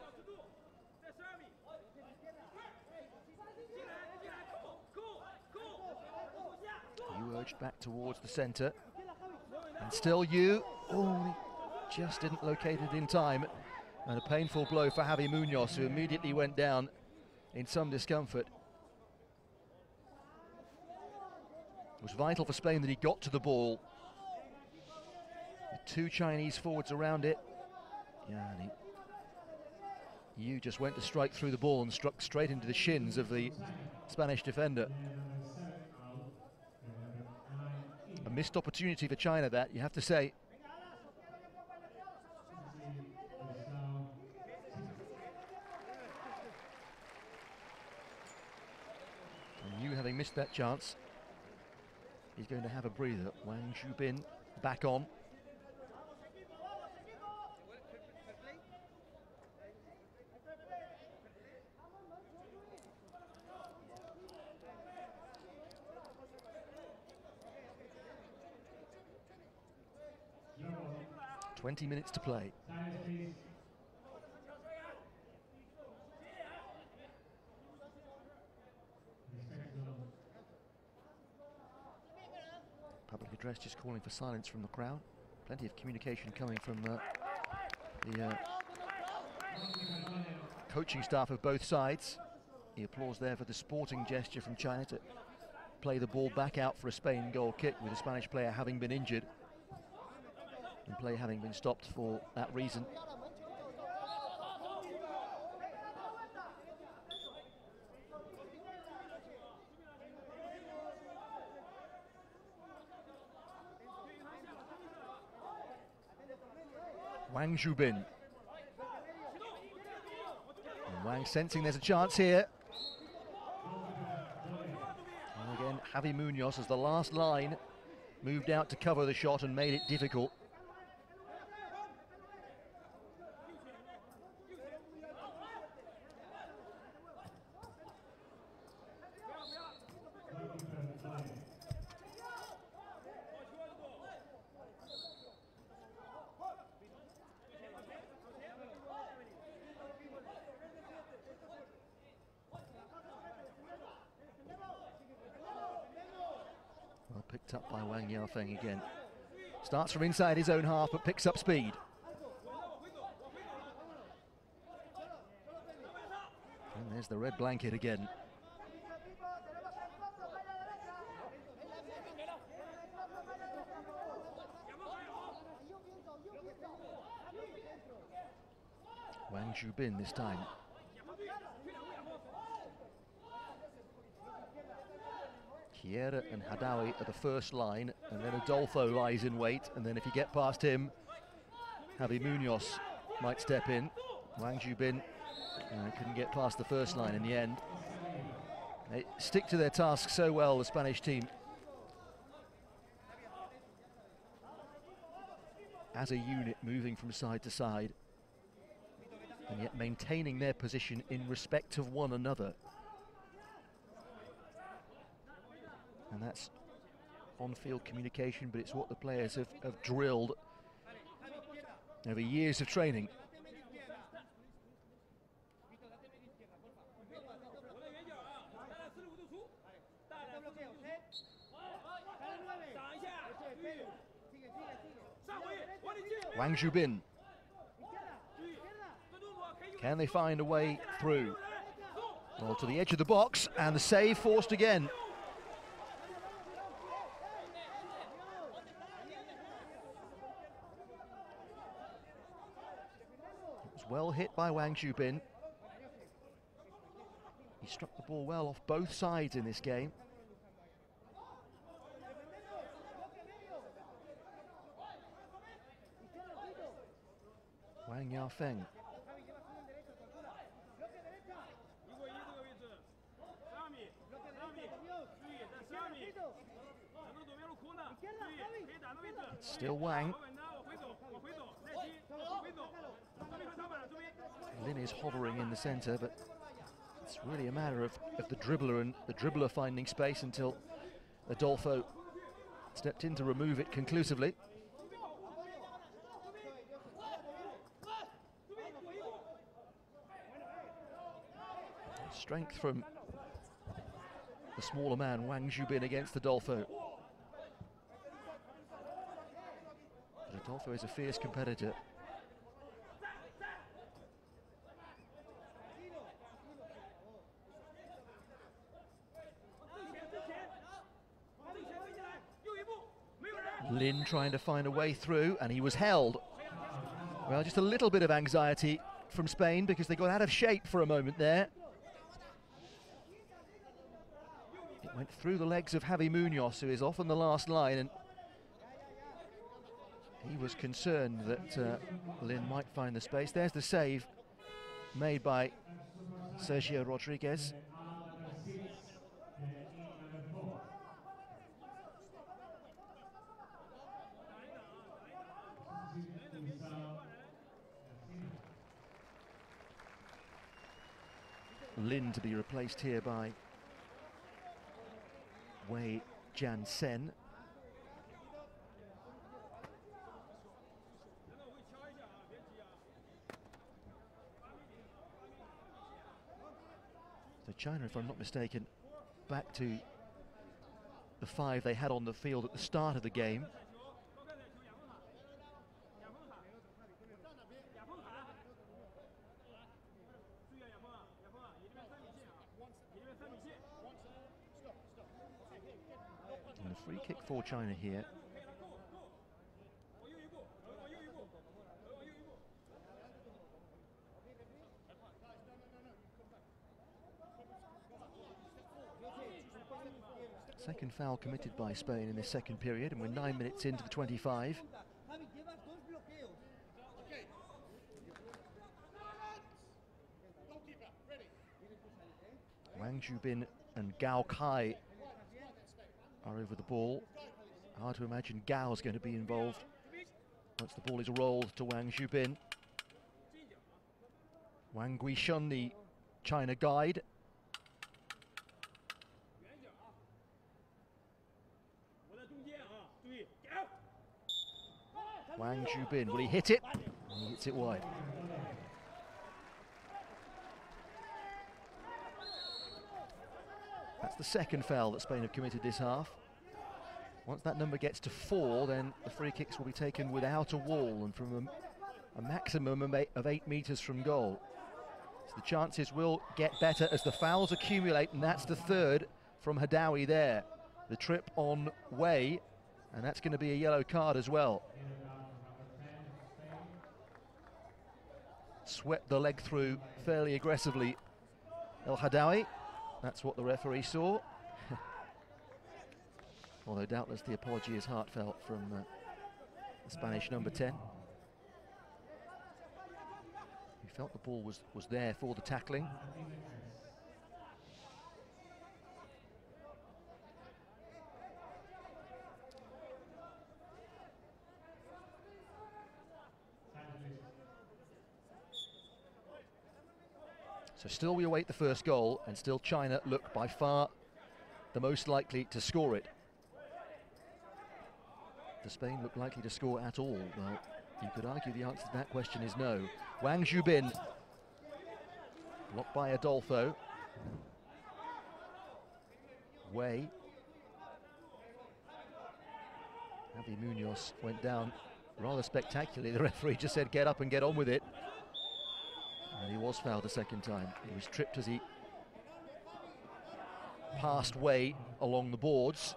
Yu urged back towards the center, and still Yu. Oh, he just didn't locate it in time, and a painful blow for Javi Munoz, who immediately went down in some discomfort. It was vital for Spain that he got to the ball. With two Chinese forwards around it. Yeah, and he, Yu just went to strike through the ball and struck straight into the shins of the Spanish defender. A missed opportunity for China, that, you have to say. And Yu, having missed that chance, he's going to have a breather. Wang Zhubin back on. Twenty minutes to play. Public address just calling for silence from the crowd. Plenty of communication coming from uh, the uh, coaching staff of both sides. The applause there for the sporting gesture from China to play the ball back out for a Spain goal kick, with the Spanish player having been injured and play having been stopped for that reason. Wang Zhubin. And Wang sensing there's a chance here. And again, Javi Munoz, as the last line, moved out to cover the shot and made it difficult. Well picked up by Wang Yafeng again. Starts from inside his own half, but picks up speed. And there's the red blanket again. Wang Zhubin this time. Chiera and Hadaoui are the first line, and then Adolfo lies in wait, and then if you get past him, Javi Munoz might step in. Wang Zhubin uh, couldn't get past the first line in the end. They stick to their task so well, the Spanish team. As a unit, moving from side to side, and yet maintaining their position in respect of one another. that's on-field communication, but it's what the players have, have drilled over years of training. Wang Zhubin. Can they find a way through? Well, to the edge of the box, and the save forced again. It was well hit by Wang Zhubin. He struck the ball well off both sides in this game. Wang Yafeng. Still Wang. Lin is hovering in the centre, but it's really a matter of, of the dribbler and the dribbler finding space until Adolfo stepped in to remove it conclusively. Strength from the smaller man, Wang Zhubin, against Adolfo. But Adolfo is a fierce competitor. Lin trying to find a way through, and he was held. Well, just a little bit of anxiety from Spain because they got out of shape for a moment there. It went through the legs of Javi Munoz, who is off on the last line, and he was concerned that uh, Lin might find the space. There's the save made by Sergio Rodriguez. Lin to be replaced here by Wei Jiansen. So China, if I'm not mistaken, back to the five they had on the field at the start of the game. And a free kick for China here. Second foul committed by Spain in this second period, and we're nine minutes into the twenty-five. Wang Zhubin and Gao Kai are over the ball. Hard to imagine Gao's going to be involved once the ball is rolled to Wang Zhubin. Wang Guishun, the China guide. Wang Zhubin, will he hit it? He hits it wide. That's the second foul that Spain have committed this half. Once that number gets to four, then the free kicks will be taken without a wall and from a, a maximum of eight, of eight metres from goal. So the chances will get better as the fouls accumulate, and that's the third from Hadaoui there. The trip on Wei, and that's going to be a yellow card as well. Swept the leg through fairly aggressively, El Hadaoui. That's what the referee saw. Although doubtless the apology is heartfelt from uh, the Spanish number ten. He felt the ball was, was there for the tackling. So still we await the first goal, and still China look by far the most likely to score it. Does Spain look likely to score at all? Well, you could argue the answer to that question is no. Wang Zhubin, blocked by Adolfo. Wei. Javi Munoz went down rather spectacularly. The referee just said get up and get on with it. And he was fouled a second time. He was tripped as he passed Wei along the boards.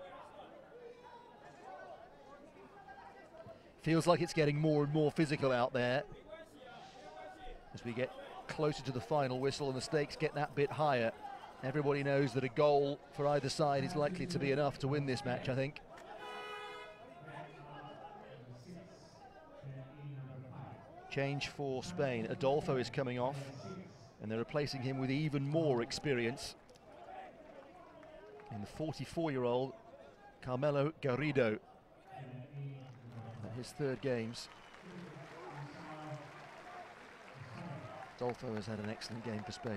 Feels like it's getting more and more physical out there as we get closer to the final whistle and the stakes get that bit higher. Everybody knows that a goal for either side is likely to be enough to win this match, I think. Change for Spain. Adolfo is coming off and they're replacing him with even more experience in the forty-four-year-old Carmelo Garrido. At his third games. Adolfo has had an excellent game for Spain.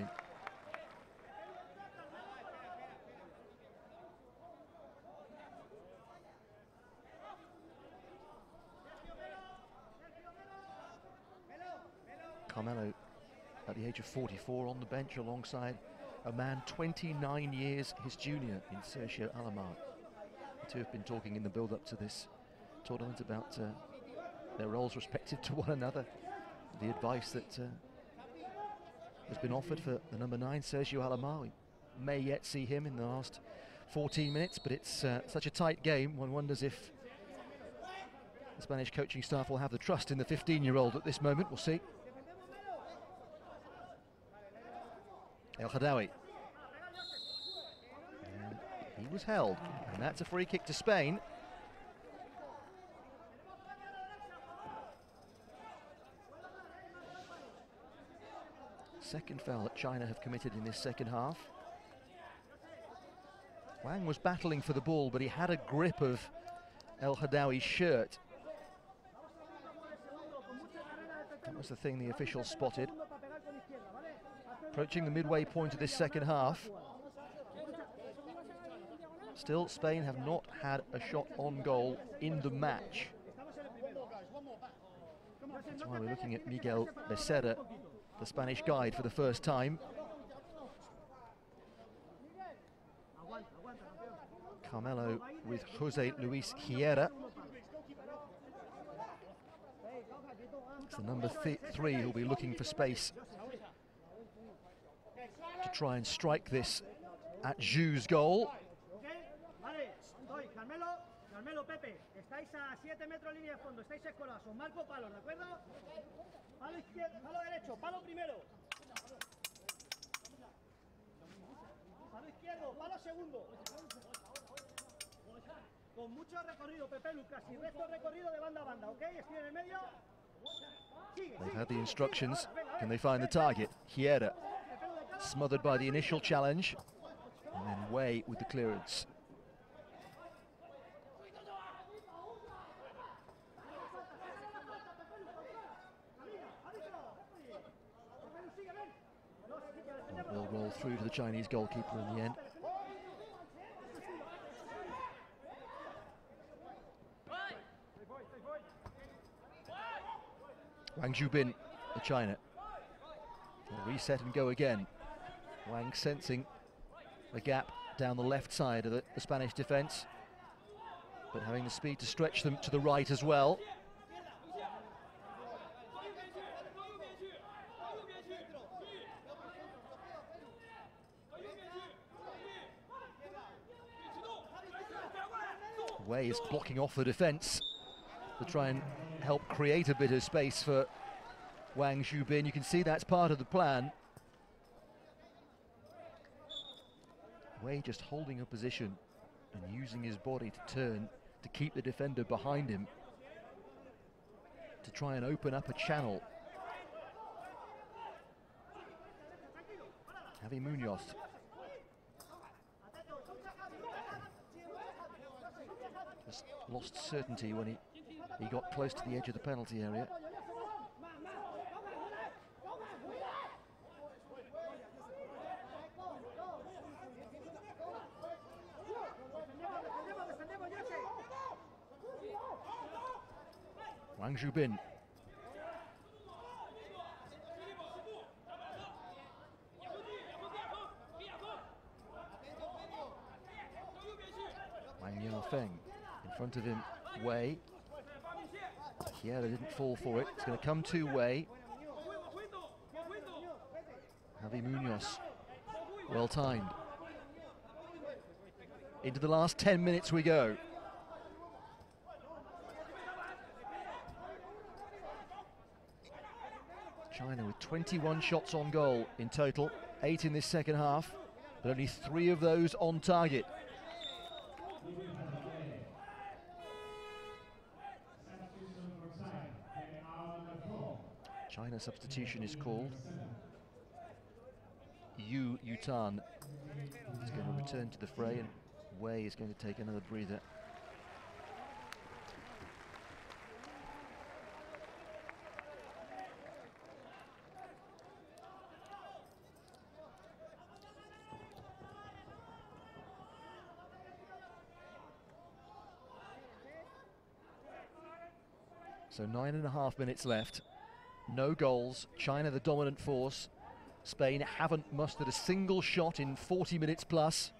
Carmelo, at the age of forty-four, on the bench alongside a man twenty-nine years his junior in Sergio Alomar. The two have been talking in the build-up to this tournament about uh, their roles respective to one another. The advice that uh, has been offered for the number nine, Sergio Alomar. We may yet see him in the last fourteen minutes, but it's uh, such a tight game, one wonders if the Spanish coaching staff will have the trust in the fifteen-year-old at this moment. We'll see. El Hadaoui. And he was held, and that's a free kick to Spain. Second foul that China have committed in this second half. Wang was battling for the ball, but he had a grip of El Hadaoui's shirt. That was the thing the officials spotted. Approaching the midway point of this second half. Still, Spain have not had a shot on goal in the match. That's why we're looking at Miguel Becerra, the Spanish guide, for the first time. Carmelo with Jose Luis Hierra. It's the number th three who'll be looking for space to try and strike this at Zhu's goal. Carmelo, Pepe, estáis a siete metros línea de fondo, estáis escolados, os marco palos, ¿de acuerdo? Palo izquierdo, palo derecho, palo primero. Palo izquierdo, palo segundo. Con mucho recorrido, Pepe, Lucas, y resto recorrido de banda a banda, ¿ok? Estoy en el medio. They've had the instructions. Can they find the target? Hierra, smothered by the initial challenge, and then Wei with the clearance. Will roll through to the Chinese goalkeeper in the end. Wang Zhubin, the China. Will reset and go again. Wang sensing the gap down the left side of the, the Spanish defence, but having the speed to stretch them to the right as well. Wei is blocking off the defence to try and help create a bit of space for Wang Zhubin. You can see that's part of the plan. Wei just holding a position and using his body to turn to keep the defender behind him, to try and open up a channel. Javi Munoz. Just lost certainty when he, he got close to the edge of the penalty area. Wang Zhubin. Wang Yafeng in front of him, Wei. Hiera didn't fall for it. It's going to come to Wei. Javi Munoz, well timed. Into the last ten minutes we go. China with twenty-one shots on goal in total, eight in this second half, but only three of those on target. China substitution is called. Yu Yutan is going to return to the fray, and Wei is going to take another breather. So nine and a half minutes left. No goals. China the dominant force. Spain haven't mustered a single shot in forty minutes plus.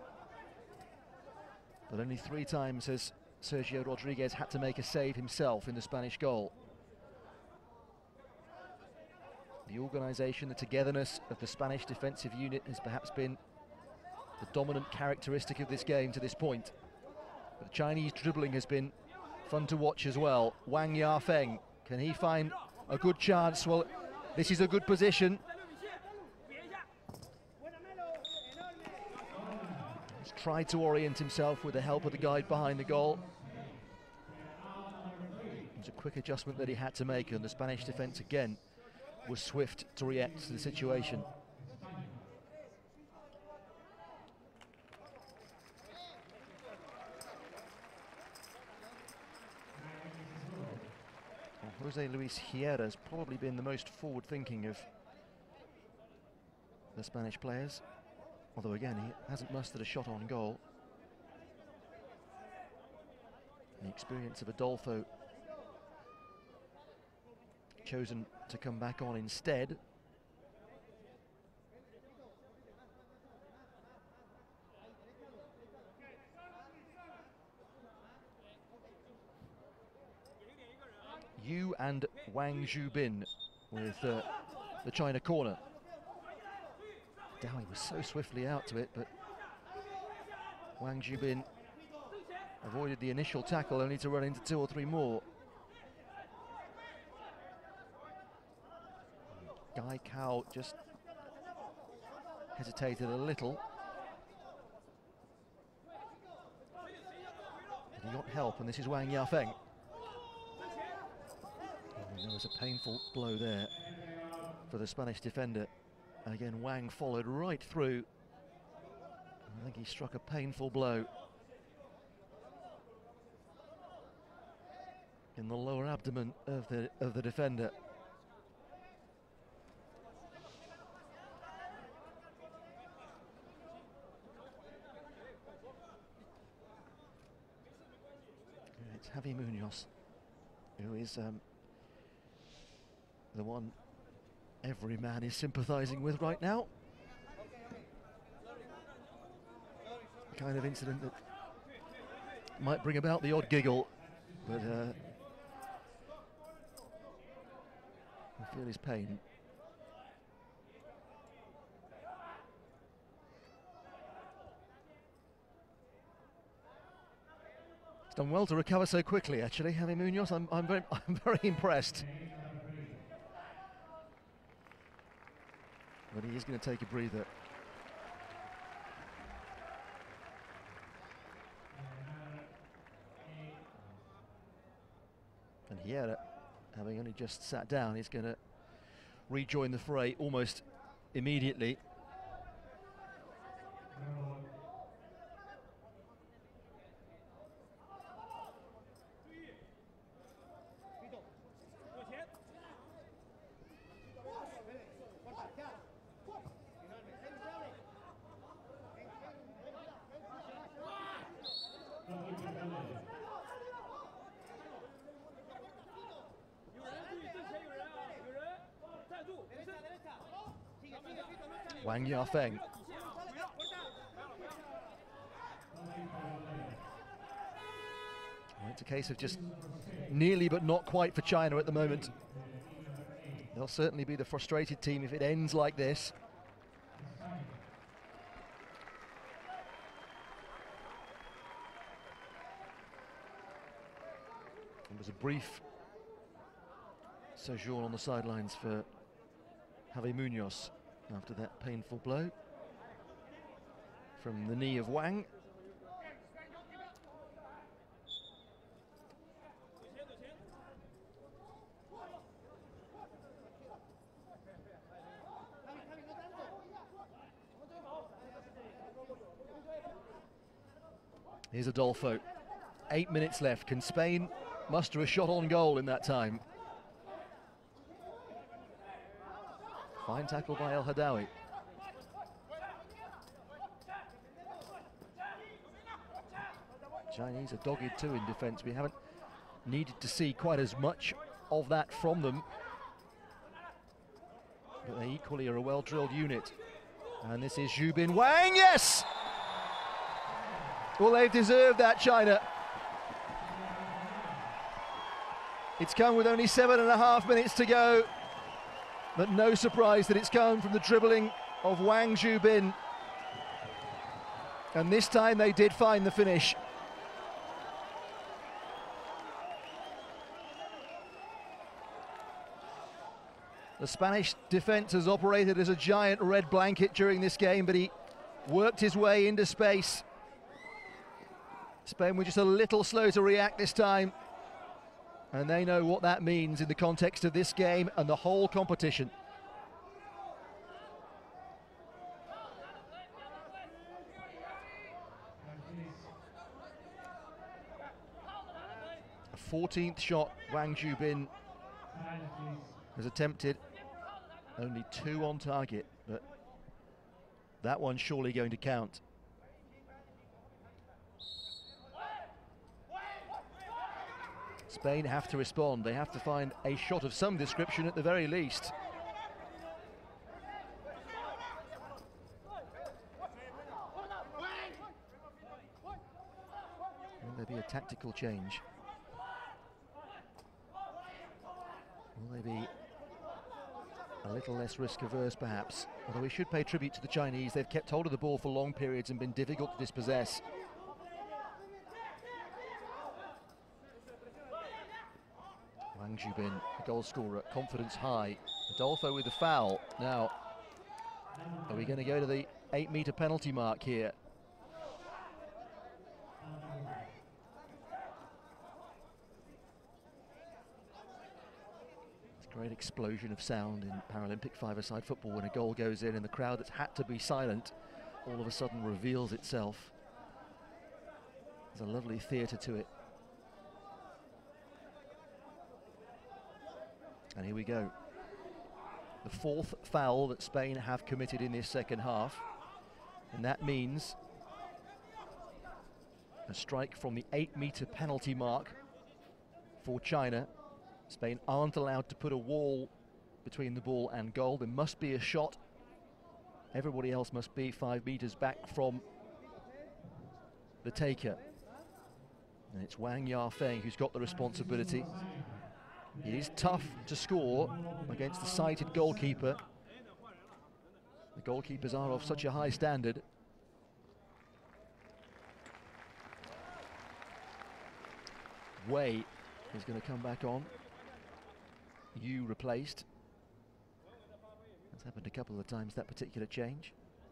But only three times has Sergio Rodriguez had to make a save himself in the Spanish goal. The organisation, the togetherness of the Spanish defensive unit has perhaps been the dominant characteristic of this game to this point. But the Chinese dribbling has been fun to watch as well. Wang Yafeng, can he find a good chance? Well, this is a good position. He's tried to orient himself with the help of the guide behind the goal. It was a quick adjustment that he had to make, and the Spanish defence again was swift to react to the situation. Jose Luis Hiera has probably been the most forward-thinking of the Spanish players, although again he hasn't mustered a shot on goal. The experience of Adolfo chosen to come back on instead. Yu and Wang Zhubin with uh, the China corner. Dowie was so swiftly out to it, but Wang Zhubin avoided the initial tackle, only to run into two or three more. Guy Cao just hesitated a little. But he got help, and this is Wang Yafeng. There was a painful blow there for the Spanish defender. And again, Wang followed right through. I think he struck a painful blow in the lower abdomen of the of the defender. It's Javi Munoz, who is um, the one every man is sympathising with right now. The kind of incident that might bring about the odd giggle, but uh, I feel his pain. He's done well to recover so quickly, actually, Javi Munoz. I'm, I'm very, I'm very impressed. But he is going to take a breather. And Hiera, having only just sat down, is going to rejoin the fray almost immediately. Wang Yafeng. Well, it's a case of just nearly but not quite for China at the moment. They'll certainly be the frustrated team if it ends like this. It was a brief sojourn on the sidelines for Javi Munoz after that painful blow from the knee of Wang. Here's Adolfo. Eight minutes left. Can Spain muster a shot on goal in that time? Fine tackle by El Hadaoui. Chinese are dogged too in defence. We haven't needed to see quite as much of that from them, but they equally are a well-drilled unit. And this is Zhu Bin Wang. Yes! Well, they've deserved that, China. It's come with only seven and a half minutes to go, but no surprise that it's come from the dribbling of Wang Zhubin. And this time they did find the finish. The Spanish defence has operated as a giant red blanket during this game, but he worked his way into space. Spain were just a little slow to react this time, and they know what that means in the context of this game and the whole competition. A fourteenth shot Wang Zhubin has attempted, only two on target, but that one's surely going to count. Spain have to respond. They have to find a shot of some description at the very least. Will there be a tactical change? Will they be a little less risk averse perhaps? Although we should pay tribute to the Chinese. They've kept hold of the ball for long periods and been difficult to dispossess. Wang Zhubin, the goal scorer, confidence high. Adolfo with the foul. Now, are we going to go to the eight metre penalty mark here? It's a great explosion of sound in Paralympic five-a-side football when a goal goes in and the crowd that's had to be silent all of a sudden reveals itself. There's a lovely theatre to it. And here we go. The fourth foul that Spain have committed in this second half. And that means a strike from the eight metre penalty mark for China. Spain aren't allowed to put a wall between the ball and goal. There must be a shot. Everybody else must be five metres back from the taker. And it's Wang Yafeng who's got the responsibility. It is tough to score against the sighted goalkeeper. The goalkeepers are of such a high standard. Wei is going to come back on. Yu replaced. That's happened a couple of times, that particular change.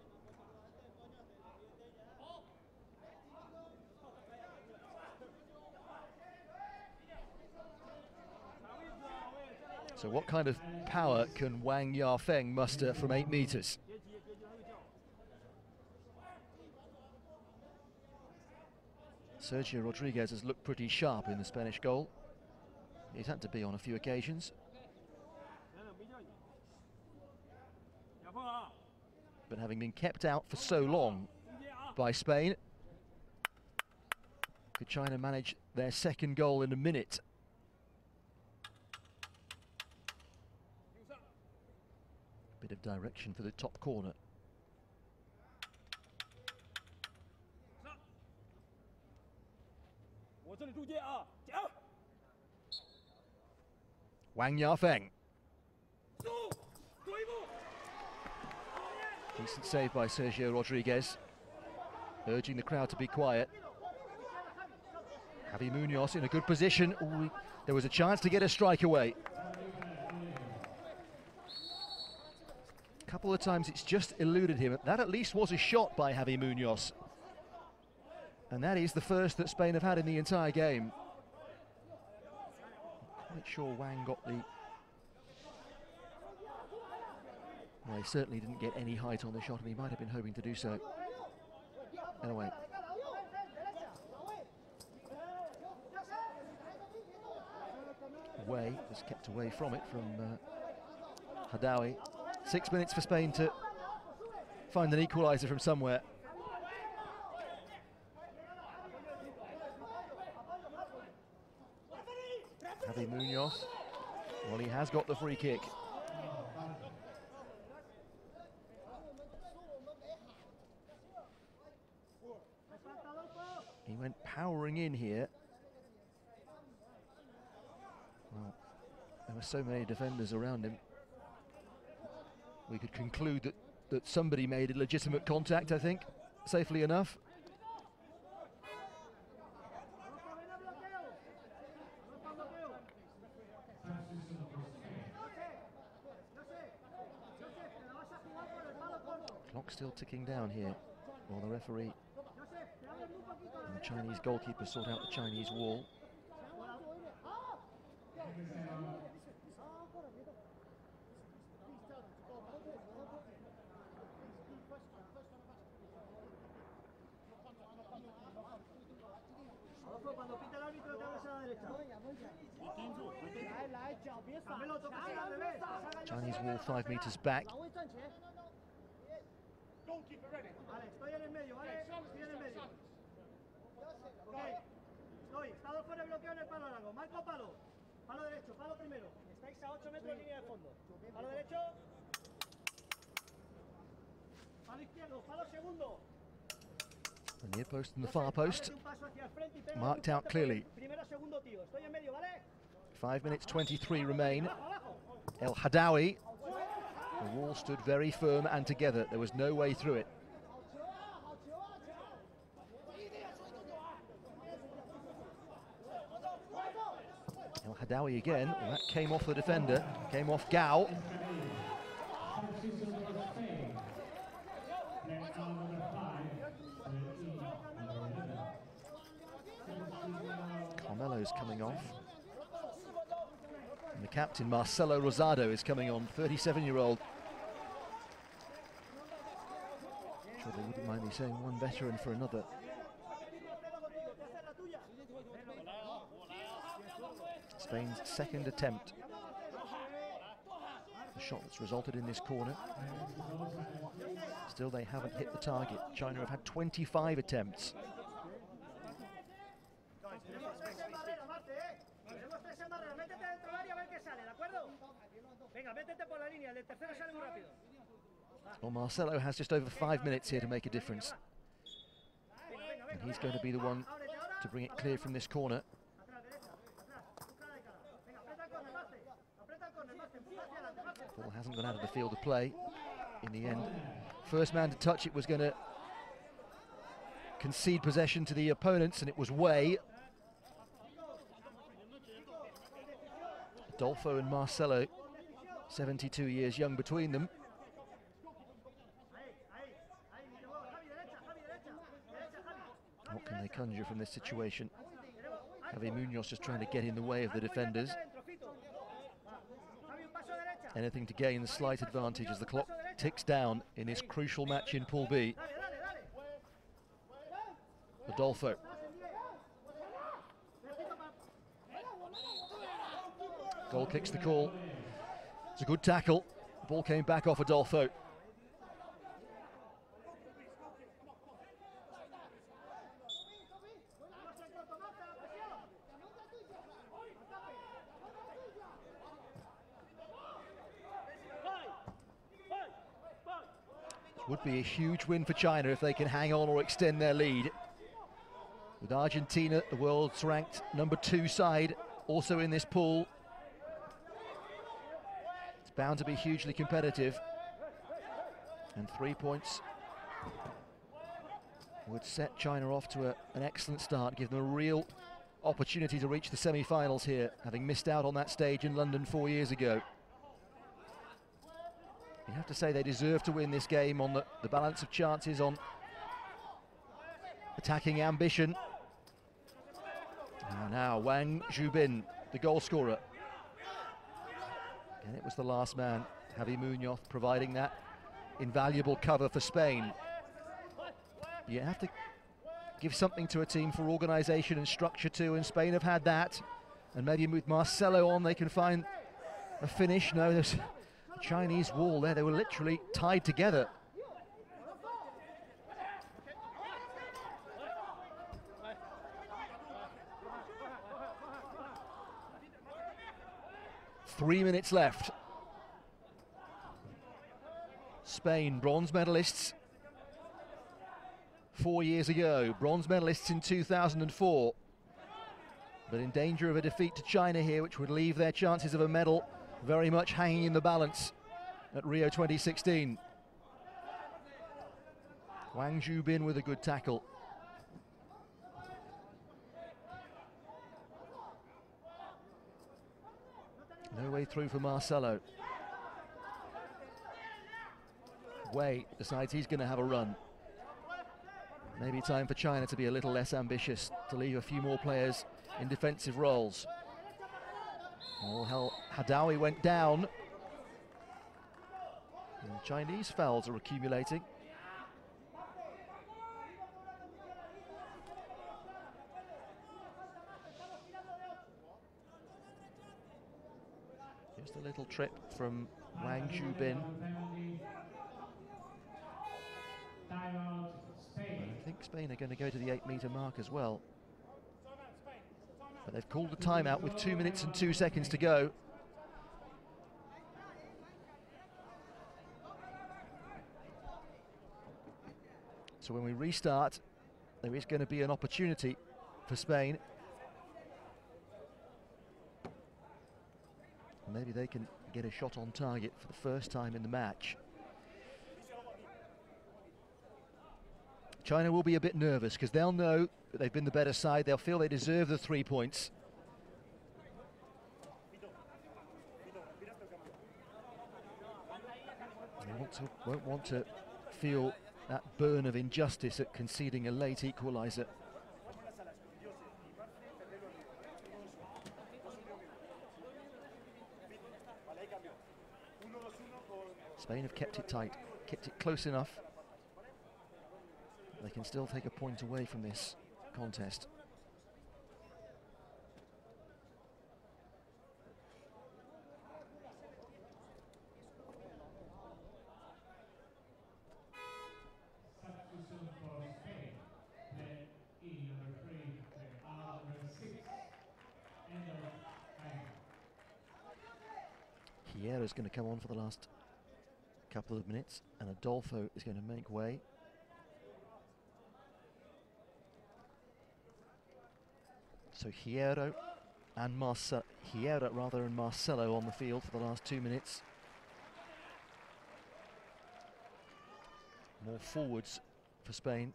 So what kind of power can Wang Yafeng muster from eight metres? Sergio Rodriguez has looked pretty sharp in the Spanish goal. He's had to be on a few occasions. But having been kept out for so long by Spain, could China manage their second goal in a minute? Bit of direction for the top corner. Wang Yafeng. Decent save by Sergio Rodriguez, urging the crowd to be quiet. Javi Munoz in a good position. Ooh, there was a chance to get a strike away. A couple of times it's just eluded him. That at least was a shot by Javi Munoz. And that is the first that Spain have had in the entire game. Quite sure Wang got the... Well, he certainly didn't get any height on the shot, and he might have been hoping to do so. Anyway. Wei was kept away from it from uh, Hadaoui. Six minutes for Spain to find an equaliser from somewhere. Javi Munoz, well, he has got the free kick. He went powering in here. Well, there were so many defenders around him. We could conclude that, that somebody made a legitimate contact, I think, safely enough. Clock still ticking down here, while the referee and the Chinese goalkeeper sort out the Chinese wall. Chinese wall five meters back. Estoy, estado fuera de bloqueo en el palo largo. Marco palo. Palo derecho, palo primero. Estáis a ocho metros de línea de fondo. Palo derecho. Palo izquierdo, palo segundo. The near post and the far post marked out clearly. Five minutes twenty-three remain. El Hadaoui. The wall stood very firm and together. There was no way through it. El Hadaoui again. Well, that came off the defender. Came off Gao. Carmelo's coming off. And the captain, Marcelo Rosado, is coming on, thirty-seven-year-old. Sure they wouldn't mind me saying one veteran for another. Spain's second attempt. The shot that's resulted in this corner. Still, they haven't hit the target. China have had twenty-five attempts. Well, Marcelo has just over five minutes here to make a difference. And he's going to be the one to bring it clear from this corner. Ball hasn't gone out of the field of play in the end. First man to touch it was going to concede possession to the opponents, and it was Wei. Adolfo and Marcelo, seventy-two years young between them. What can they conjure from this situation? Javi Munoz just trying to get in the way of the defenders. Anything to gain the slight advantage as the clock ticks down in this crucial match in Pool B. Adolfo. Goal kicks the call. It's a good tackle. Ball came back off Adolfo. Would be a huge win for China if they can hang on or extend their lead. with Argentina, the world's ranked number two side, also in this pool. It's bound to be hugely competitive. And three points would set China off to a, an excellent start, give them a real opportunity to reach the semi-finals here, having missed out on that stage in London four years ago. You have to say they deserve to win this game on the, the balance of chances, on attacking ambition. And now Wang Zhubin, the goal scorer. And it was the last man, Javi Munoz, providing that invaluable cover for Spain. You have to give something to a team for organisation and structure too, and Spain have had that. And maybe with Marcelo on they can find a finish. No, there's a Chinese wall there. They were literally tied together. Three minutes left. Spain, bronze medalists four years ago, bronze medalists in two thousand four, but in danger of a defeat to China here, which would leave their chances of a medal very much hanging in the balance at Rio twenty sixteen. Wang Zhubin with a good tackle. No way through for Marcelo. Wei decides he's going to have a run. Maybe time for China to be a little less ambitious, to leave a few more players in defensive roles. Oh, hell, Hadaoui went down. And Chinese fouls are accumulating. Just a little trip from Wang Zhubin. I think Spain are going to go to the eight metre mark as well. But they've called the timeout with two minutes and two seconds to go. So when we restart, there is going to be an opportunity for Spain. Maybe they can get a shot on target for the first time in the match. China will be a bit nervous because they'll know that they've been the better side. They'll feel they deserve the three points. They want to, won't want to feel that burn of injustice at conceding a late equaliser. Spain have kept it tight, kept it close enough. They can still take a point away from this contest. Hierro's going to come on for the last couple of minutes, and Adolfo is going to make way. So Hierro and Marcelo, Hierro rather, and Marcelo on the field for the last two minutes. More forwards for Spain.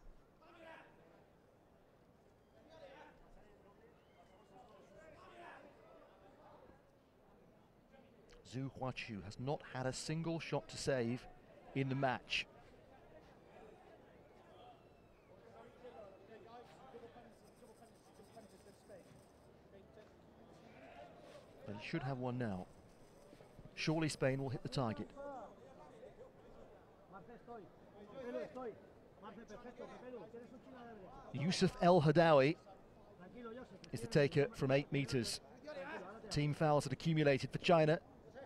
Zhu Huaqiu has not had a single shot to save in the match. But he should have one now. Surely Spain will hit the target. Yusuf El Hadaoui is the taker from eight metres. Team fouls had accumulated for China.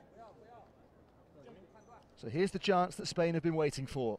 So here's the chance that Spain have been waiting for.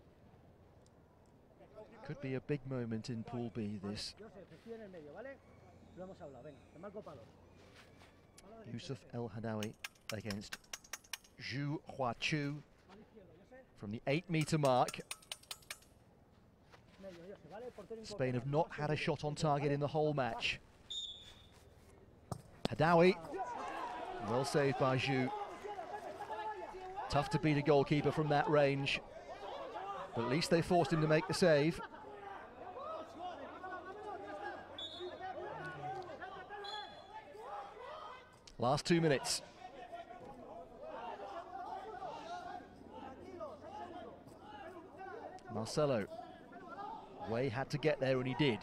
Could be a big moment in Pool B, this. Lo hemos hablado, venga, te marco palo. Palo derecho, Yusuf ese. El Hadaoui against Zhu Huachu Mano izquierdo, yo sé. from the eight metre mark. Medio, yo sé, ¿vale? Portero Spain have incorporado. not had a shot on target in the whole match. Hadaoui, well saved by Zhu. Tough to beat a goalkeeper from that range, but at least they forced him to make the save. Last two minutes. Marcelo. Wei had to get there and he did.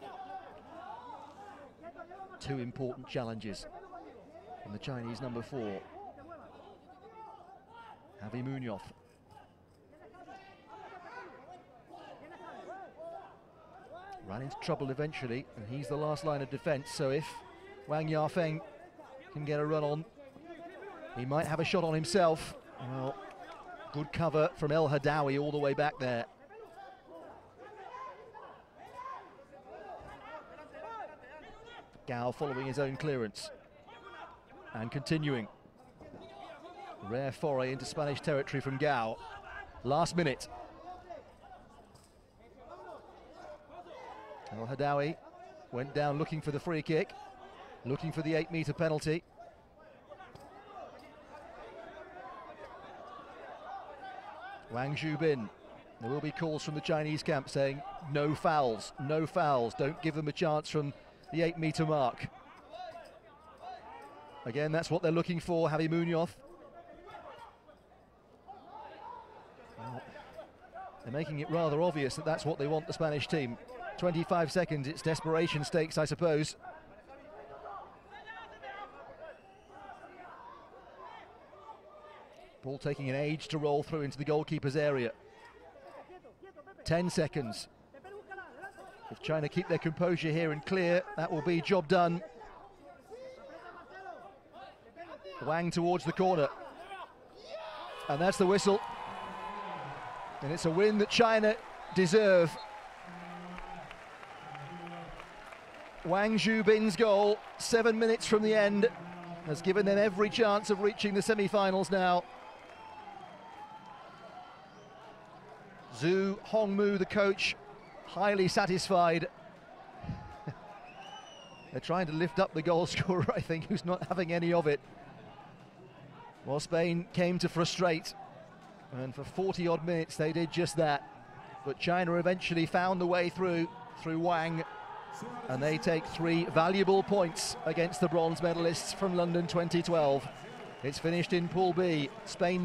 Two important challenges from the Chinese number four. Javi Munoz. Ran into trouble eventually, and he's the last line of defence, so if Wang Yafeng can get a run on, he might have a shot on himself. Well, good cover from El Hadaoui all the way back there. Gao following his own clearance and continuing. Rare foray into Spanish territory from Gao. Last minute. El Hadaoui went down looking for the free kick, looking for the eight metre penalty. Wang Zhubin. There will be calls from the Chinese camp saying no fouls, no fouls, don't give them a chance from the eight metre mark. Again, that's what they're looking for, Javi Munoz. Well, they're making it rather obvious that that's what they want, the Spanish team. twenty-five seconds, it's desperation stakes, I suppose. Ball taking an age to roll through into the goalkeeper's area. ten seconds. If China keep their composure here and clear, that will be job done. Wang towards the corner. And that's the whistle. And it's a win that China deserve. Wang Zhubin's goal, seven minutes from the end, has given them every chance of reaching the semi-finals now. Zhu Hongmu, the coach, highly satisfied. They're trying to lift up the goal scorer, I think, who's not having any of it. Well, Spain came to frustrate, and for forty odd minutes they did just that. But China eventually found the way through, through Wang, and they take three valuable points against the bronze medalists from London twenty twelve. It's finished in Pool B. Spain